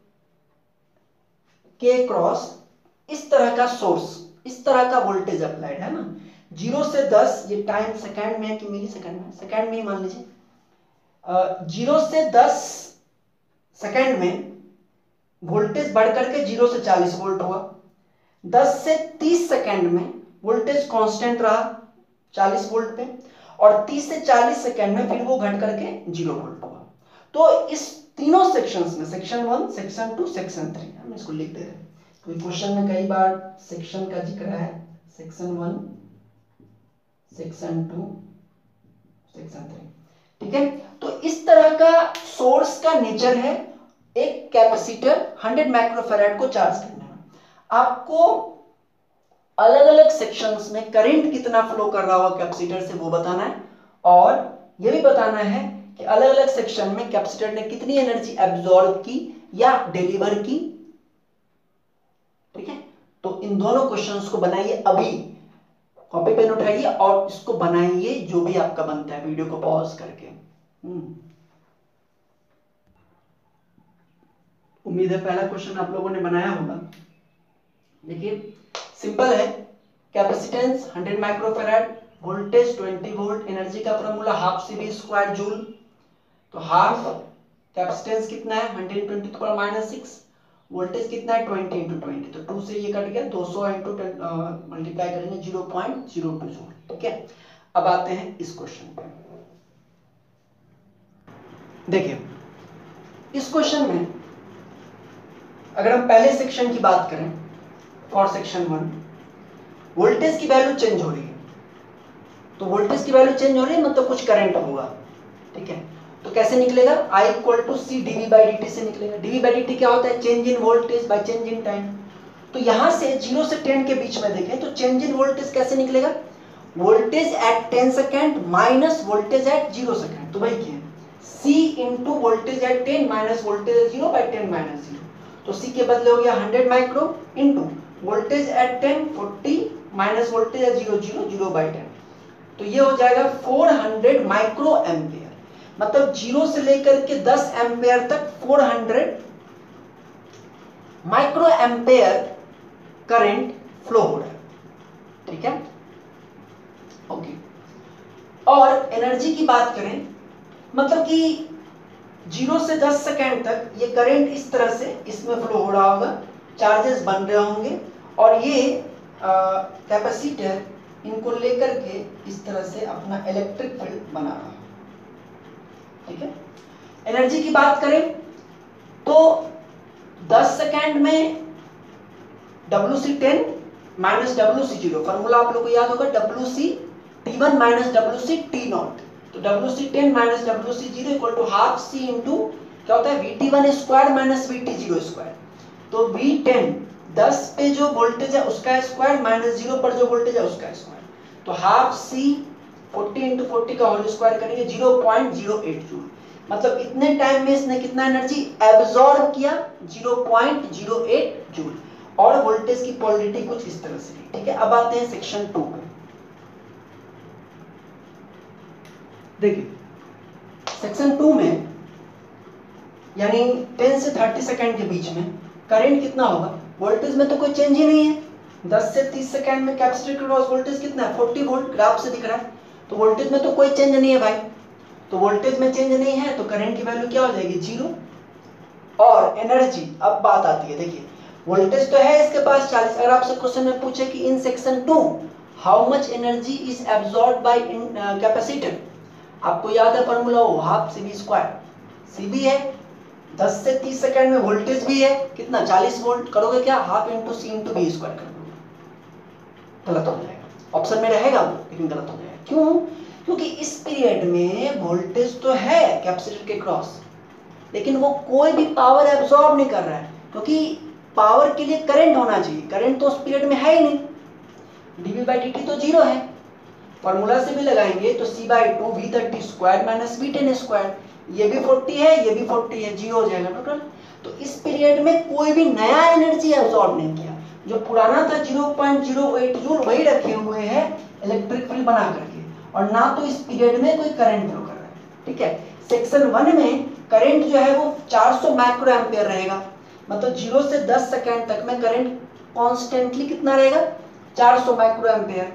के क्रॉस इस तरह का सोर्स, इस तरह का वोल्टेज अप्लाइड है ना, जीरो से दस, ये टाइम सेकंड में है कि मिली सेकंड में, सेकंड में ही मान लीजिए, जीरो से दस सेकंड में वोल्टेज बढ़ करके जीरो से चालीस वोल्ट हुआ, दस से तीस सेकंड में वोल्टेज कांस्टेंट रहा चालीस वोल्ट पे, और तीस से चालीस सेकंड में फिर वो घट करके जीरो वोल्ट हुआ। तो इस तीनों सेक्शंस में, section one, section two, section three, हम इसको लिख दे रहे हैं, कोई क्वेश्चन में कई बार सेक्शन का जिक्र है, section one, section two, section three, ठीक है। तो इस तरह का सोर्स का नेचर है एक कैपेसिटर हंड्रेड माइक्रोफैराड को चार्ज करने में। आपको अलग अलग सेक्शंस में करंट कितना फ्लो कर रहा होगा कैपेसिटर से वो बताना है, और ये भी बताना है कि अलग अलग सेक्शन में कैपेसिटर ने कितनी एनर्जी एब्जॉर्ब की या डिलीवर की, ठीक है। तो इन दोनों क्वेश्चंस को बनाइए, अभी कॉपी पेन उठाइए और इसको बनाइए जो भी आपका बनता है, वीडियो को पॉज करके। उम्मीद है पहला क्वेश्चन आप लोगों ने बनाया होगा। देखिए सिंपल है, capacitance hundred microfarad, voltage twenty volt, energy का formula half C V square joule. तो हाफ कैपेसिटेंस कितना है, hundred twenty to power minus six, voltage कितना है ट्वेंटी इंटू ट्वेंटी, तो टू से ये कट गया, दो सौ इंटू मल्टीप्लाई करेंगे zero point zero two joule, ठीक है। अब आते हैं इस क्वेश्चन पे। देखिए इस क्वेश्चन में अगर हम पहले सेक्शन की बात करें, फॉर सेक्शन वन, वोल्टेज की वैल्यू चेंज हो रही है, तो वोल्टेज की वैल्यू चेंज हो रही है मतलब कुछ करंट होगा, ठीक है। तो कैसे निकलेगा, I equal to C DV by D T से निकलेगा। डीवी बाई डी टी क्या होता है, change in voltage by change in time. तो यहां से जीरो से टेन के बीच में देखें तो चेंज इन वोल्टेज कैसे निकलेगा, voltage at ten second minus voltage at zero second, तो भाई क्या है, C into voltage at ten minus voltage at zero by ten minus zero, तो C के बदले हो गया hundred micro into voltage at ten forty minus voltage at zero zero zero by ten, तो ये हो जाएगा फोर हंड्रेड माइक्रो एम्पियर। मतलब जीरो से लेकर के दस एम्पियर तक four hundred micro ampere current flow हो रहा है, ठीक है, ओके। और एनर्जी की बात करें, मतलब कि जीरो से दस सेकेंड तक ये करंट इस तरह से इसमें फ्लो हो रहा होगा, चार्जेस बन रहे होंगे, और ये कैपेसिटर इनको लेकर के इस तरह से अपना इलेक्ट्रिक फील्ड बना रहा है, ठीक है। एनर्जी की बात करें तो दस सेकेंड में W C ten minus W C zero, formula आप लोग को याद होगा, W C T one minus W C T naught, तो W C ten minus W C zero equal to half C into क्या होता है V T one square minus V T zero square. तो वी टेन दस पे जो voltage है उसका स्क्वायर माइनस जीरो पर जो वोल्टेज है उसका स्क्वायर। तो half C forty into forty का होल स्क्वायर करेंगे zero point zero eight joule. मतलब इतने टाइम में इसने कितना एनर्जी एब्जॉर्ब किया zero point zero eight joule. और वोल्टेज की पोलैरिटी कुछ इस तरह से, ठीक है। अब आते हैं सेक्शन टू पे। देखिए सेक्शन टू में यानी टेन से थर्टी सेकेंड के बीच में करंट कितना होगा, वोल्टेज में तो कोई चेंज ही नहीं है। दस से तीस सेकेंड में कैपेसिटर के क्रॉस वोल्टेज कितना है, फोर्टी वोल्ट, ग्राफ से दिख रहा है। तो वोल्टेज में तो कोई चेंज नहीं है भाई, तो वोल्टेज में चेंज नहीं है तो करंट की वैल्यू क्या हो जाएगी, जीरो। और एनर्जी, अब बात आती है, देखिए वोल्टेज तो है इसके पास चालीस। अगर आपसे क्वेश्चन में पूछे कि in section two how much energy is absorbed by capacitor, आपको याद है फॉर्मूला, वो half C V square. C V है, दस से तीस सेकंड में वोल्टेज भी है कितना, चालीस वोल्ट। करोगे क्या, half into C into V square कर दोगे, गलत हो जाएगा। ऑप्शन में रहेगा वो लेकिन गलत हो जाएगा। क्यों, क्योंकि इस पीरियड में वोल्टेज तो है कैपेसिटर के क्रॉस, लेकिन वो कोई भी पावर एब्जॉर्ब नहीं कर रहा है, क्योंकि पावर के लिए करंट होना चाहिए। करंट तो उस पीरियड में है ही नहीं, डीवी बाई डी टी तो जीरो है। फॉर्मूला से भी लगाएंगे तो C by two V thirty square minus V ten square, ये भी फोर्टी है ये भी फोर्टी है, जीरो हो जाएगा टोटल। तो इस पीरियड में कोई भी नया एनर्जी एब्जॉर्ब नहीं किया, जो पुराना था zero point zero eight joule वही रखे हुए हैं इलेक्ट्रिक फील्ड बना करके, और ना तो इस पीरियड में कोई करंट फ्लो कर रहा है, ठीक है। सेक्शन वन में करंट जो है वो चार सौ माइक्रो एम्पियर रहेगा, मतलब जीरो से दस सेकेंड तक में करंट कॉन्स्टेंटली कितना रहेगा, चार सौ माइक्रो एम्पियर।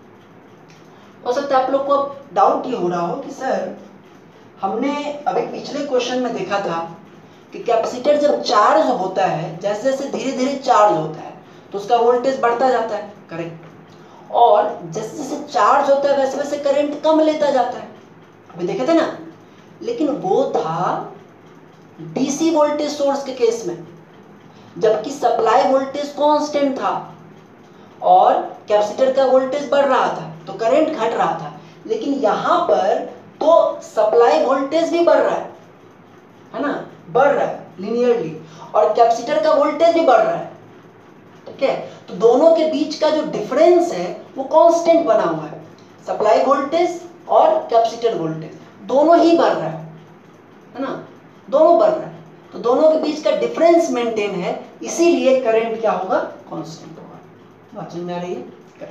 हो सकता है आप लोग को डाउट ये हो रहा हो कि सर हमने अभी पिछले क्वेश्चन में देखा था कि कैपेसिटर जब चार्ज होता है, जैसे जैसे धीरे धीरे चार्ज होता है तो उसका वोल्टेज बढ़ता जाता है, करेक्ट। और जैसे जैसे चार्ज होता है वैसे वैसे करंट कम लेता जाता है, अभी देखे थे ना। लेकिन वो था डीसी वोल्टेज सोर्स के केस में, जबकि सप्लाई वोल्टेज कांस्टेंट था और कैपेसिटर का वोल्टेज बढ़ रहा था तो करंट घट रहा था। लेकिन यहाँ पर तो सप्लाई वोल्टेज भी बढ़ रहा है, है ना, बढ़ रहा है लिनियरली, और कैपेसिटर का वोल्टेज भी बढ़ रहा है, ठीक है। तो दोनों के बीच का जो डिफरेंस है वो कांस्टेंट बना हुआ है, सप्लाई वोल्टेज और कैपेसिटर वोल्टेज दोनों ही बढ़ रहा है, है ना, दोनों बढ़ रहा है। तो दोनों के बीच का डिफरेंस मेंटेन है, इसीलिए करंट क्या होगा, कांस्टेंट होगा। बात समझ में आ रही है,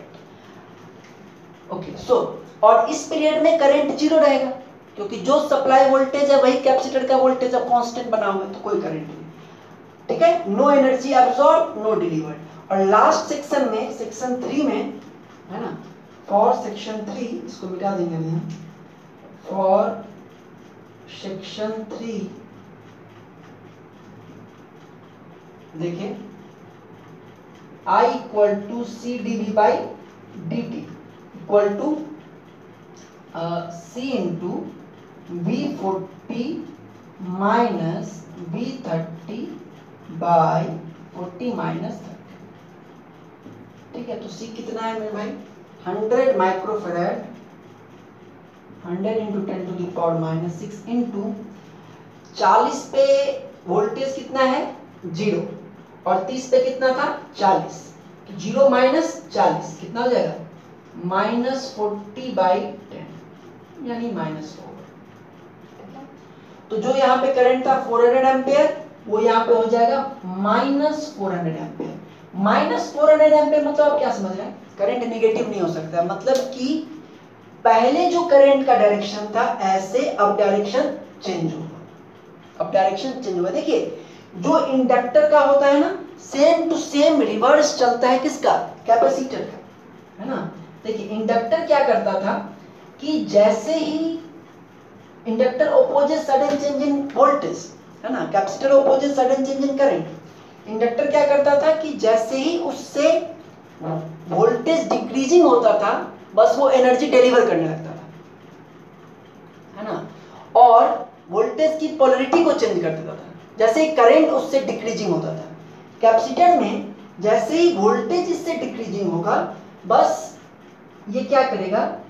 करेक्ट। ओके सो और इस पीरियड में करंट जीरो रहेगा, क्योंकि जो सप्लाई वोल्टेज है वही कैपेसिटर का वोल्टेज अब कांस्टेंट बना हुआ है, तो कोई करंट नहीं, ठीक है। No energy absorb, no delivered. और लास्ट सेक्शन में, सेक्शन थ्री में, है ना, फॉर सेक्शन थ्री, इसको मिटा देंगे अभी हम, फॉर सेक्शन थ्री देखिए, I equal to C D V by D T equal to C into V forty minus V thirty by forty minus thirty, ठीक है। तो सी कितना है मेरे भाई, hundred microfarad, hundred into ten to the power minus six into चालीस पे voltage कितना है, जीरो, और तीस पे कितना था, चालीस। तो जीरो माइनस चालीस कितना हो जाएगा, माइनस फोर्टी बाई टेन, यानी माइनस फोर। तो जो यहाँ पे करंट था फोर हंड्रेड एम्पियर, वो यहाँ पे हो जाएगा minus four hundred ampere. Minus four hundred ampere मतलब आप क्या समझ रहे हैं, करंट नेगेटिव नहीं हो सकता, मतलब कि पहले जो करंट का डायरेक्शन था ऐसे अब डायरेक्शन चेंज होगा, अब डायरेक्शन चेंज हुआ। देखिए जो इंडक्टर का होता है ना, सेम टू सेम रिवर्स चलता है किसका, कैपेसिटर का, है ना। देखिए इंडक्टर क्या करता था कि जैसे ही inductor opposes sudden change in voltage, है ना, capacitor opposes sudden change in current. Inductor क्या करता था कि जैसे ही उससे वोल्टेज डिक्रीजिंग होता था बस वो एनर्जी डिलीवर करने लगता था, है ना, और वोल्टेज की पोलैरिटी को चेंज कर देता था जैसे ही करंट उससे डिक्रीजिंग होता था। कैपेसिटर में जैसे ही वोल्टेज इससे डिक्रीजिंग होगा बस ये क्या करेगा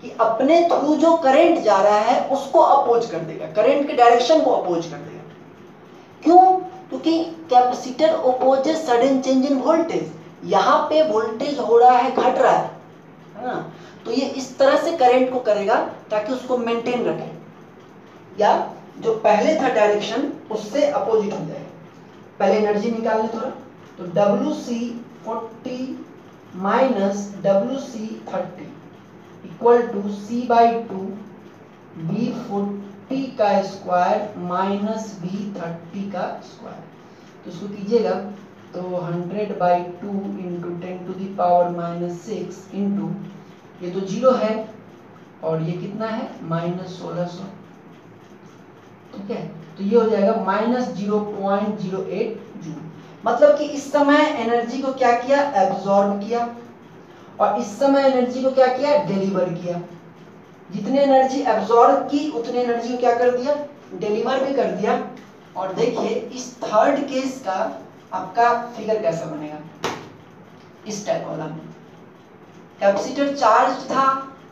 कि अपने थ्रू जो करंट जा रहा है उसको अपोज कर देगा, करंट के डायरेक्शन को अपोज कर देगा। क्यों? क्योंकि capacitor opposes sudden change in voltage, यहाँ पे वोल्टेज हो रहा है, घट रहा है, है ना, तो ये इस तरह से करंट को करेगा ताकि उसको मेंटेन रखे, या जो पहले था डायरेक्शन उससे अपोजिट हो जाए। पहले एनर्जी निकाल ले थोड़ा, तो W C forty minus W C thirty equal to C by two B forty का स्क्वायर माइनस बी थर्टी का स्क्वायर। तो इसको कीजिएगा तो hundred by two into ten to the power minus six into ये तो जीरो है और ये कितना है माइनस सोलह सौ, ठीक है, तो ये हो जाएगा minus zero point zero eight joule. मतलब कि इस समय एनर्जी को क्या किया, एब्जॉर्ब किया, और इस समय एनर्जी को क्या किया, डिलीवर किया। जितने एनर्जी एब्जॉर्ब की उतने एनर्जी को क्या कर दिया, डिलीवर भी कर दिया। और देखिए इस थर्ड केस का आपका फिगर कैसा बनेगा, इस टाइप वाला में कैपेसिटर चार्ज था,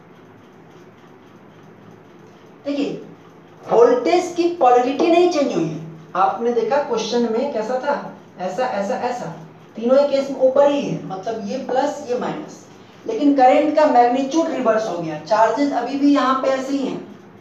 देखिए वोल्टेज की पोलैरिटी नहीं चेंज हुई है। आपने देखा क्वेश्चन में कैसा था, ऐसा ऐसा ऐसा, तीनों ही केस में ऊपर ही है, मतलब ये प्लस ये माइनस, लेकिन करंट का मैग्नीट्यूड रिवर्स हो गया। चार्जेस अभी भी यहाँ पे ऐसे ही हैं,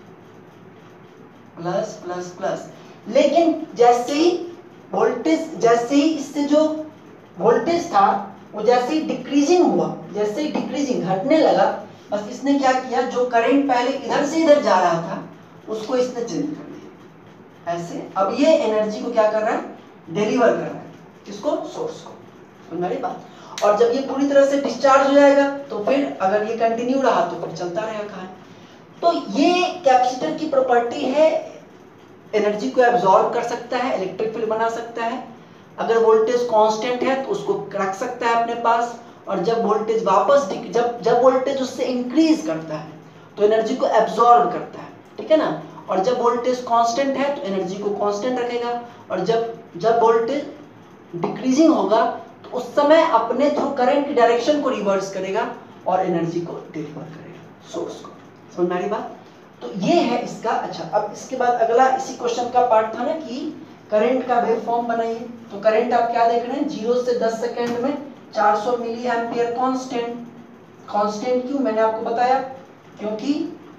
प्लस प्लस प्लस, लेकिन जैसे ही वोल्टेज, जैसे ही इससे जो वोल्टेज था वो जैसे ही डिक्रीजिंग हुआ, जैसे ही डिक्रीजिंग घटने लगा, बस इसने क्या किया, जो करंट पहले इधर से इधर जा रहा था उसको इसने चेंज कर दिया ऐसे। अब ये एनर्जी को क्या कर रहा है, डिलीवर कर रहा है, किसको, सोर्स को, समझ रही बात। और जब ये पूरी तरह से डिस्चार्ज हो जाएगा तो फिर अगर ये कंटिन्यू रहा तो फिर चलता रहेगा कहां। तो ये कैपेसिटर की प्रॉपर्टी है, एनर्जी को एब्जॉर्ब कर सकता है, इलेक्ट्रिक फील्ड बना सकता है, अगर वोल्टेज कांस्टेंट है तो उसको रख सकता है अपने पास, और जब वोल्टेज वापस जब जब वोल्टेज उससे इंक्रीज करता है तो एनर्जी को एब्जॉर्ब करता है, ठीक है ना। और जब वोल्टेज कांस्टेंट है तो एनर्जी को कांस्टेंट रखेगा, और जब जब वोल्टेज डिक्रीजिंग होगा तो उस समय अपने थ्रू करंट की डायरेक्शन को रिवर्स करेगा और एनर्जी को डिलीवर करेगा सोर्स को, समझ में आ रही बात। तो ये है इसका। अच्छा, अब इसके बाद अगला इसी क्वेश्चन का पार्ट था ना कि करंट का वेव फॉर्म बनाइए। तो करंट आप क्या देख रहे हैं, जीरो से दस सेकेंड में चार सौ मिली एम्पियर कांस्टेंट। कांस्टेंट क्यों, मैंने आपको बताया, क्योंकि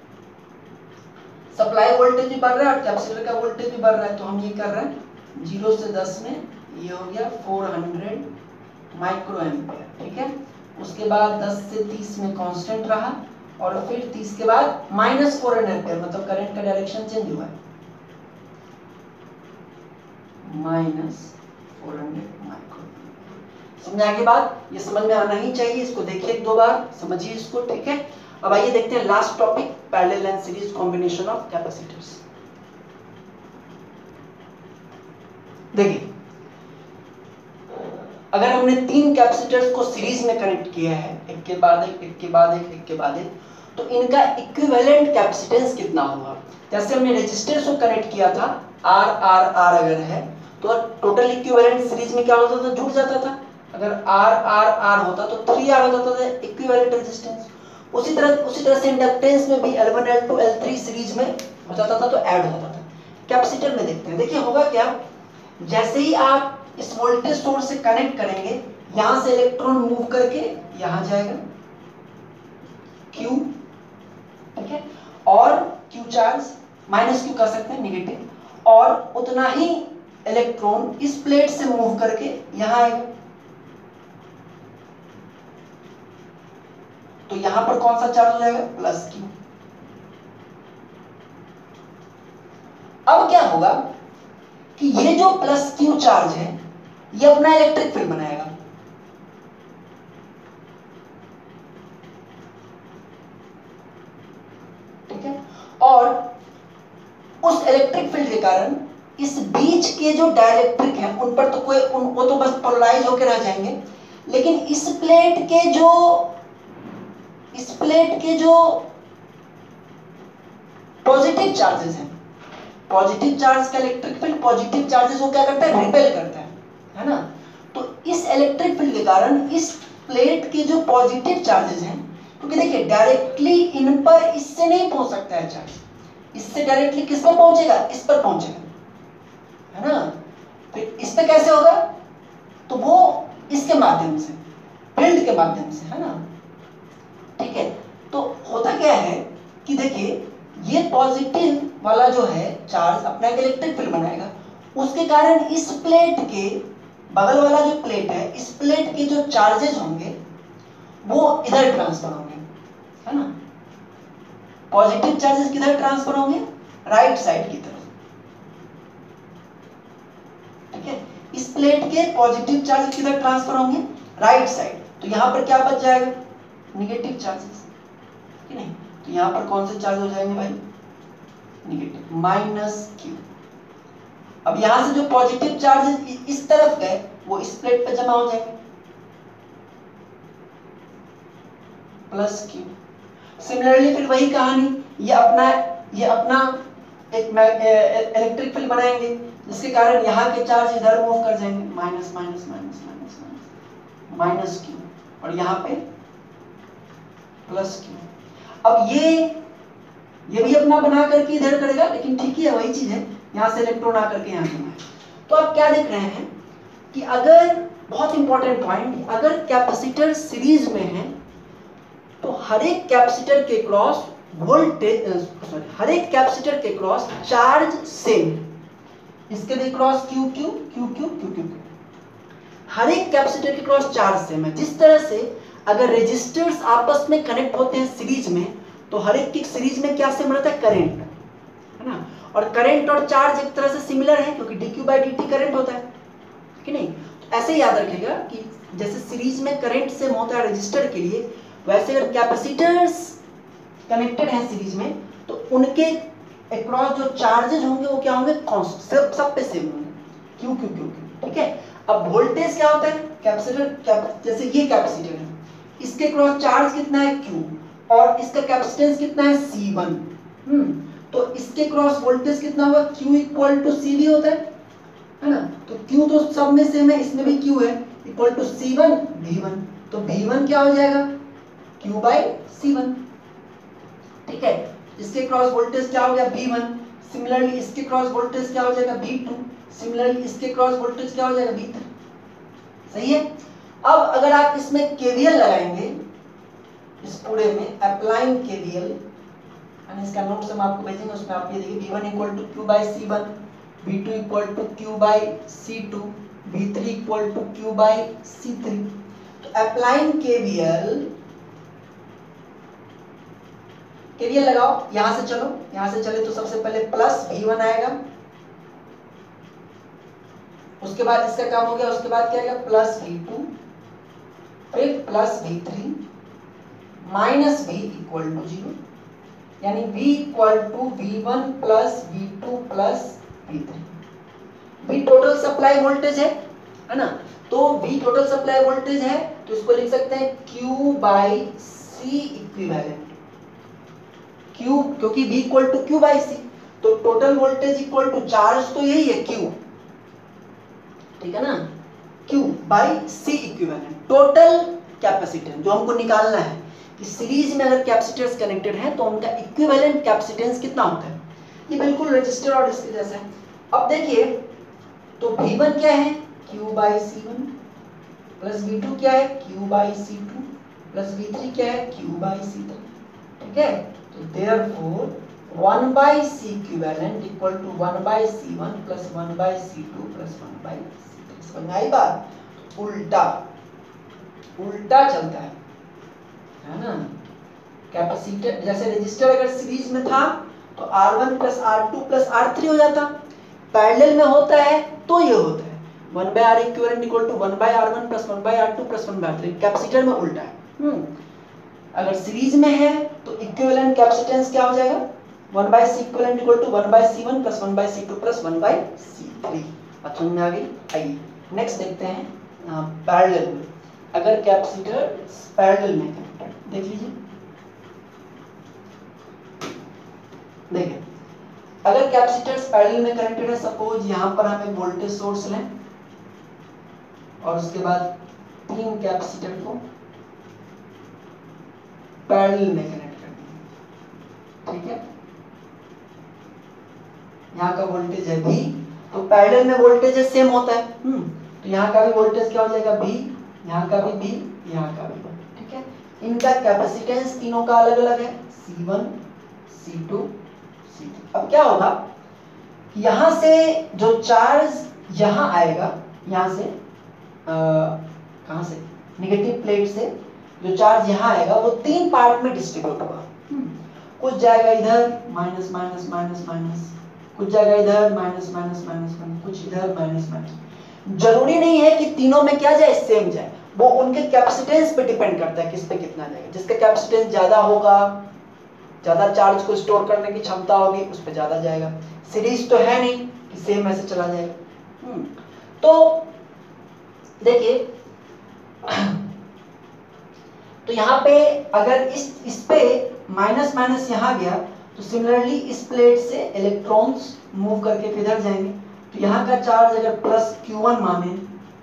सप्लाई वोल्टेज भी बढ़ रहा है और कैपेसिटर का वोल्टेज भी बढ़ रहा है। तो हम ये कर रहे हैं जीरो से दस में ये हो गया चार सौ माइक्रो एम्पियर, ठीक है। उसके बाद दस से तीस में कांस्टेंट रहा, और फिर तीस के बाद माइनस फोर हंड्रेड एम्पियर, मतलब करंट का डायरेक्शन चेंज हुआ है, माइनस फोर हंड्रेड माइक्रो। समझ आगे बात, ये समझ में आना ही चाहिए, इसको देखिए दो बार, समझिए इसको, ठीक है। अब आइए देखते हैं last topic, parallel and series combination of capacitors. देखिए अगर हमने तीन कैपेसिटर्स को सीरीज में कनेक्ट किया है, एक के बाद एक, एक के बाद एक, एक के बाद एक, तो इनका इक्विवेलेंट कैपेसिटेंस कितना होगा। जैसे हमने रेजिस्टेंस को कनेक्ट किया था, आर आर आर अगर है तो टोटल इक्विवेलेंट सीरीज में क्या होता था, जुड़ जाता था। अगर आर आर आर होता तो थ्री आर होता था इक्विवेलेंट रेजिस्टेंस। उसी तरह उसी तरह से इंडक्टेंस में भी L one L two L three series में हो जाता था तो ऐड होता था। कैपेसिटर में देखते हैं, देखिए होगा क्या, जैसे ही आप इस वोल्टेज सोर्स से कनेक्ट करेंगे, यहां से इलेक्ट्रॉन मूव करके यहां जाएगा Q, ठीक है, और Q चार्ज माइनस Q कर सकते हैं, नेगेटिव, और उतना ही इलेक्ट्रॉन इस प्लेट से मूव करके यहां आएगा। तो यहां पर कौन सा चार्ज हो जाएगा, प्लस Q। अब क्या होगा कि ये जो प्लस Q चार्ज है ये अपना इलेक्ट्रिक फील्ड बनाएगा, ठीक है, और उस इलेक्ट्रिक फील्ड के कारण इस बीच के जो डाइलेक्ट्रिक हैं उन पर तो कोई उन वो तो बस पोलराइज होकर रह जाएंगे, लेकिन इस प्लेट के जो इस प्लेट के जो पॉजिटिव चार्जेस हैं, पॉजिटिव चार्ज का इलेक्ट्रिक फील्ड पॉजिटिव चार्जेस को क्या करता है, रिपेल करता है, है ना। तो इस इलेक्ट्रिक फील्ड के कारण इस प्लेट के जो पॉजिटिव चार्जेस हैं क्योंकि देखिए डायरेक्टली इन पर इससे नहीं पहुंच सकता है चार्ज, इससे डायरेक्टली किस पर पहुंचेगा, इस पर पहुंचेगा, है ना। फिर इस पे कैसे होगा, तो वो इसके माध्यम से, फील्ड के माध्यम से, है ना, ठीक है। तो होता क्या है कि देखिए ये पॉजिटिव वाला जो है चार्ज अपना एक इलेक्ट्रिक फील्ड बनाएगा, उसके कारण इस प्लेट के बगल वाला जो प्लेट है, इस प्लेट के जो चार्जेस होंगे वो इधर ट्रांसफर होंगे, है ना। पॉजिटिव चार्जेस किधर ट्रांसफर होंगे, राइट साइड की तरफ, ठीक है। इस प्लेट के पॉजिटिव चार्ज किधर ट्रांसफर होंगे, राइट साइड। तो यहां पर क्या बच जाएगा, निगेटिव चार्जेस, ठीक नहीं। तो यहां पर कौन से चार्ज हो जाएंगे भाई, निगेटिव, माइनस क्यू। अब यहां से जो पॉजिटिव चार्जेस इस तरफ गए वो इस प्लेट पे जमा हो जाएंगे, प्लस क्यू। सिमिलरली फिर वही कहानी, ये अपना ये अपना एक इलेक्ट्रिक फील्ड बनाएंगे जिसके कारण यहाँ के चार्ज इधर मूव कर जाएंगे, minus minus minus minus minus minus Q, और यहाँ पे प्लस क्यू। अब ये ये भी अपना बना करके इधर करेगा, लेकिन ठीक ही है, वही चीज है, यहाँ से इलेक्ट्रॉन आकर के यहाँ जमा है। तो आप क्या देख रहे हैं कि अगर, बहुत इंपॉर्टेंट पॉइंट, अगर कैपेसिटर सीरीज में है तो हर एक कैपेसिटर के क्रॉस वोल्टेज, सॉरी, हर एक कैपेसिटर के क्रॉस चार्ज सेम, इसके भी cross Q Q Q Q Q Q, हर एक कैपेसिटर के क्रॉस चार्ज सेम है। जिस तरह से अगर रेजिस्टर्स आपस में कनेक्ट होते हैं सीरीज में, तो हर एक की सीरीज में क्या सेम रहता है, करंट, है ना। और करंट और चार्ज एक तरह से सिमिलर है, क्योंकि dq बाई dt करंट होता है कि नहीं। तो ऐसे याद रखिएगा कि जैसे सीरीज में करंट सेम होता है रेजिस्टर के लिए, वैसे अगर कैपेसिटर्स कनेक्टेड हैं सीरीज में तो उनके अक्रॉस जो चार्जेस होंगे वो क्या होंगे, सब सब पे सेम होंगे, क्यू क्यू क्यू क्यू, ठीक है। अब वोल्टेज क्या होता है, कैपेसिटर कैप, जैसे ये कैपेसिटर है, इसके क्रॉस चार्ज कितना है क्यू, और इसका कैपेसिटेंस कितना है सी वन, हम्म तो इसके क्रॉस वोल्टेज कितना होगा, Q equal to C V होता है, है ना। तो Q तो सब में सेम है, इसमें भी Q है, equal to C one V one. तो वी वन क्या हो जाएगा, Q बाई सी वन, ठीक है। इसके क्रॉस वोल्टेज क्या हो गया वी वन, सिमिलरली इसके क्रॉस वोल्टेज क्या हो जाएगा वी टू, सिमिलरली इसके क्रॉस वोल्टेज क्या हो जाएगा वी थ्री, सही है। अब अगर आप इसमें केवीएल लगाएंगे, इस पूरे में अप्लाइंग केवीएल, एंड इसका नोट्स हम आपको भेजेंगे, उसमें आप ये देखिए V one equal to Q by C one, V two equal to Q by C two, V three equal to Q by C three. तो अप्लाइंग केवीएल, केवीएल लगाओ, यहां से चलो, यहां से चले तो सबसे पहले प्लस वी वन आएगा, उसके बाद इसका काम हो गया, उसके बाद क्या आएगा प्लस वी टू, फिर plus V three, minus V equal to zero, यानी V equal to V one plus V two plus V three. V total supply voltage है, है ना। तो V टोटल सप्लाई वोल्टेज है तो इसको लिख सकते हैं Q by C equivalent, Q क्योंकि V equal to Q by C, तो total voltage equal to charge तो यही है Q, ठीक है ना, Q by C equivalent, total capacitance जो हमको निकालना है कि सीरीज में अगर कैपेसिटर्स कनेक्टेड हैं तो उनका इक्विवेलेंट कैपेसिटेंस कितना होता है। ये बिल्कुल रजिस्टर और इसके जैसा है। अब देखिए तो वी वन क्या है Q by C one, plus V two क्या है Q by C two, plus V three क्या है Q बाई सी थ्री, ठीक है। तो therefore one by C equivalent equal to one by C one plus one by C two plus one by C three. समझ में आई बात, उल्टा उल्टा चलता है, है ना। कैपेसिटर जैसे रेजिस्टर अगर सीरीज में था तो R one plus R two plus R three हो जाता, पैरेलल में होता है तो ये होता है one by R equivalent equal to one by R one plus one by R two plus one by R three. Capacitor में उल्टा है, हम्म अगर सीरीज में है तो इक्विवेलेंट कैपेसिटेंस क्या हो जाएगा one by C equivalent equal to one by C one plus one by C two plus one by C three. बात समझ में आ गई। आइए नेक्स्ट देखते हैं पैरेलल में, अगर कैपेसिटर पैरेलल में कनेक्टेड, देख लीजिए। देखिए अगर कैपेसिटर्स पैरेलल में कनेक्टेड है, सपोज यहां पर हम एक वोल्टेज सोर्स लें और उसके बाद तीन कैपेसिटर को पैरेलल में कनेक्ट कर दिए, ठीक है। यहाँ का वोल्टेज है V, तो पैरेलल में वोल्टेज सेम होता है, हम्म तो यहाँ का भी वोल्टेज क्या हो जाएगा V, यहाँ का भी V, यहाँ का भी V, ठीक है। इनका कैपेसिटेंस तीनों का अलग अलग है, C one, C two, C three. अब क्या होगा, यहाँ से जो चार्ज यहाँ आएगा, यहाँ से कहाँ से, नेगेटिव प्लेट से जो चार्ज यहाँ आएगा वो तीन पार्ट में डिस्ट्रीब्यूट होगा, कुछ जाएगा इधर माइनस माइनस माइनस माइनस, कुछ जाएगा इधर माइनस माइनस माइनस माइनस, कुछ इधर माइनस माइनस। जरूरी नहीं है कि तीनों में क्या जाए, सेम जाए, वो उनके कैपेसिटेंस पे डिपेंड करता है किस पे कितना जाएगा। जिसका कैपेसिटेंस ज्यादा होगा, ज्यादा चार्ज को स्टोर करने की क्षमता होगी, उस पे ज्यादा जाएगा। सीरीज तो है नहीं कि सेम ऐसे चला जाएगा। हम्म तो देखिए, तो यहाँ पे अगर इस इस पे माइनस माइनस यहाँ गया, तो सिमिलरली इस प्लेट से इलेक्ट्रॉन्स मूव करके किधर जाएंगे, तो यहाँ का चार्ज अगर प्लस क्यू वन माने,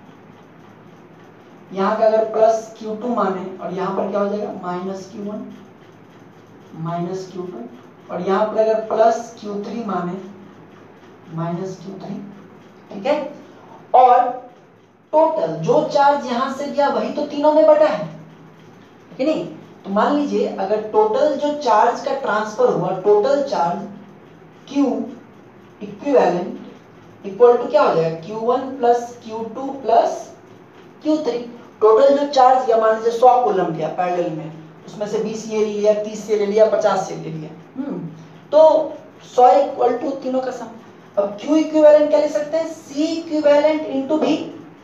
यहाँ का अगर प्लस क्यू टू माने, और यहाँ पर क्या हो जाएगा minus Q one minus Q two, और यहाँ पर अगर प्लस क्यू थ्री माने, माइनस क्यू थ्री, ठीक है। और टोटल जो चार्ज यहाँ से गया वही तो तीनों में बटा है कि नहीं। तो मान लीजिए अगर टोटल जो चार्ज का ट्रांसफर हुआ, total charge Q equivalent equal to क्या हो जाएगा, Q one plus Q two plus Q three. Total जो चार्ज गया, मान लीजिए सौ कूलम गया पैरेलल में, उसमें से बीस ये ले लिया, तीस ये ले लिया, पचास ये ले लिया, हम्म तो सौ इक्वल टू तीनों का सम। अब Q इक्विवेलेंट क्या ले सकते हैं, C equivalent into V,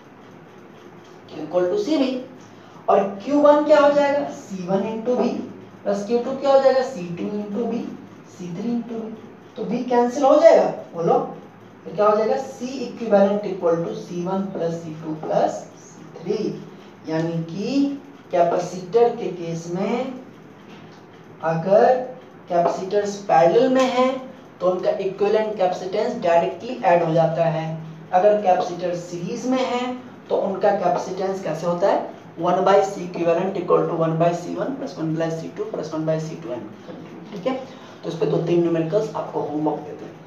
Q equal to C V, और क्यू वन क्या हो जाएगा सी वन इंटू वी, प्लस क्यू टू क्या हो जाएगा C two into V, C three into V. तो V कैंसिल हो जाएगा, बोलो, तो क्या हो जाएगा C equivalent equal to C one plus C two plus C three. यानी कि कैपेसिटर के केस में अगर कैपेसिटर्स पैरेलल में है तो उनका इक्विवेलेंट कैपेसिटेंस डायरेक्टली ऐड हो जाता है। अगर कैपेसिटर सीरीज में है तो उनका कैपेसिटेंस कैसे होता है, one by C equivalent equal to one by C one plus one by C two plus one by C two and ठीक है। तो इस पे दो तीन न्यूमेरिकल्स आपको होमवर्क देते हैं।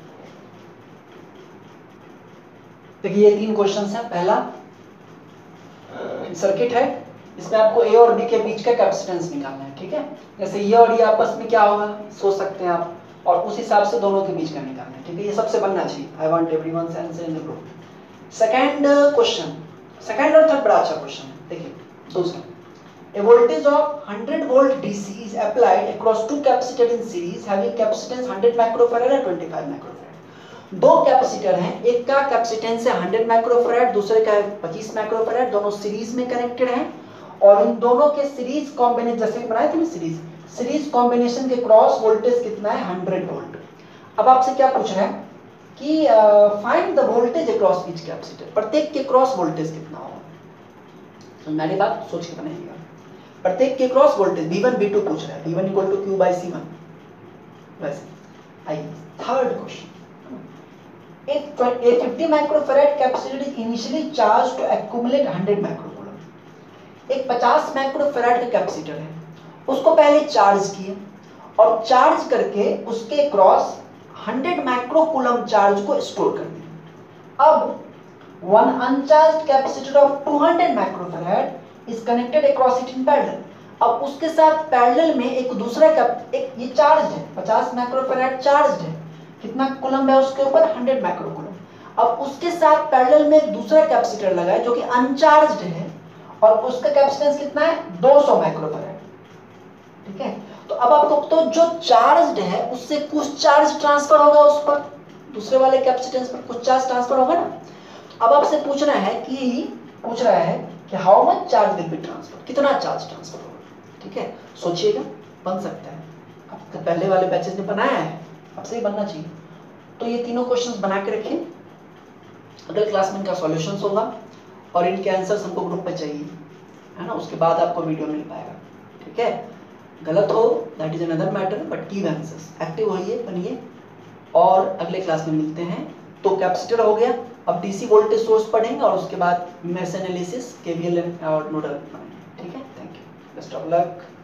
देखिए ये तीन क्वेश्चंस हैं। पहला सर्किट है, इसमें आपको ए और बी के बीच का कैपेसिटेंस निकालना है, ठीक है। जैसे ये और ये आपस में क्या होगा सोच सकते हैं आप, और उस हिसाब से दोनों के बीच का निकालना है, ठीक है। ये सबसे बनना चाहिए। I want everyone's answer in the group. Second question, second और थर्ड बड़ा अच्छा क्वेश्चन है। देखिए दूसरा, a voltage of one hundred volt D C is applied across two capacitor in series having capacitance one hundred microfarad and twenty-five microfarad। दो capacitor हैं, एक का कैपेसिटेंस है one hundred माइक्रोफैराड, दूसरे का है पच्चीस माइक्रोफैराड, दोनों सीरीज में कनेक्टेड हैं। और इन दोनों के सीरीज कॉम्बिनेशन, जैसे बनाए थे ना सीरीज, सीरीज कॉम्बिनेशन के क्रॉस वोल्टेज कितना है हंड्रेड वोल्ट। अब आपसे क्या पूछ रहा है कि find the voltage across each capacitor, प्रत्येक के क्रॉस वोल्टेज कितना होगा। तो मेरी बात सोच के बनाइएगा, प्रत्येक के cross voltage V one V two पूछ रहा है, V one equal to Q by C one. वैसे आइए थर्ड क्वेश्चन, एक a fifty microfarad capacitor is initially charged to accumulate one hundred microcoulomb। एक पचास माइक्रोफैराड का कैपेसिटर है, उसको पहले चार्ज किया और चार्ज करके उसके cross one hundred microcoulomb charge को स्टोर कर दिया। अब one uncharged capacitor of two hundred microfarad is connected across it in parallel। अब उसके साथ पैरेलल में एक दूसरा कैप, एक ये चार्ज है, पचास माइक्रोफैराड चार्ज है, कितना कूलम है उसके ऊपर one hundred माइक्रोकूलम। अब उसके साथ पैरेलल में एक दूसरा कैपेसिटर लगा है जो कि अनचार्ज्ड है और उसका कैपेसिटेंस कितना है दो सौ माइक्रोफैराड, ठीक है। तो अब आपको तो जो चार्ज्ड है उससे कुछ चार्ज ट्रांसफर होगा, उस पर दूसरे वाले कैपेसिटेंस पर कुछ चार्ज ट्रांसफर होगा ना। अब आपसे पूछना है कि पूछ रहा है कि how much charge will be transfer, कितना चार्ज ट्रांसफर होगा, ठीक है। सोचिएगा, बन सकता है, आपके पहले वाले बैचेस ने बनाया है, आपसे ही बनना चाहिए। तो ये तीनों क्वेश्चंस बना के रखिए, अगले क्लास में इनका सॉल्यूशंस होगा और इनके आंसर्स हमको ग्रुप पे चाहिए, है ना, उसके बाद आपको वीडियो मिल पाएगा, ठीक है। गलत हो that is another matter, but keep answers, active होइए, बनिए, और अगले क्लास में मिलते हैं। तो कैपेसिटर हो गया, अब डीसी वोल्टेज सोर्स पढ़ेंगे और उसके बाद मेश एनालिसिस, केवीएल और नोडल पढ़ेंगे, ठीक है। Thank you, best of luck.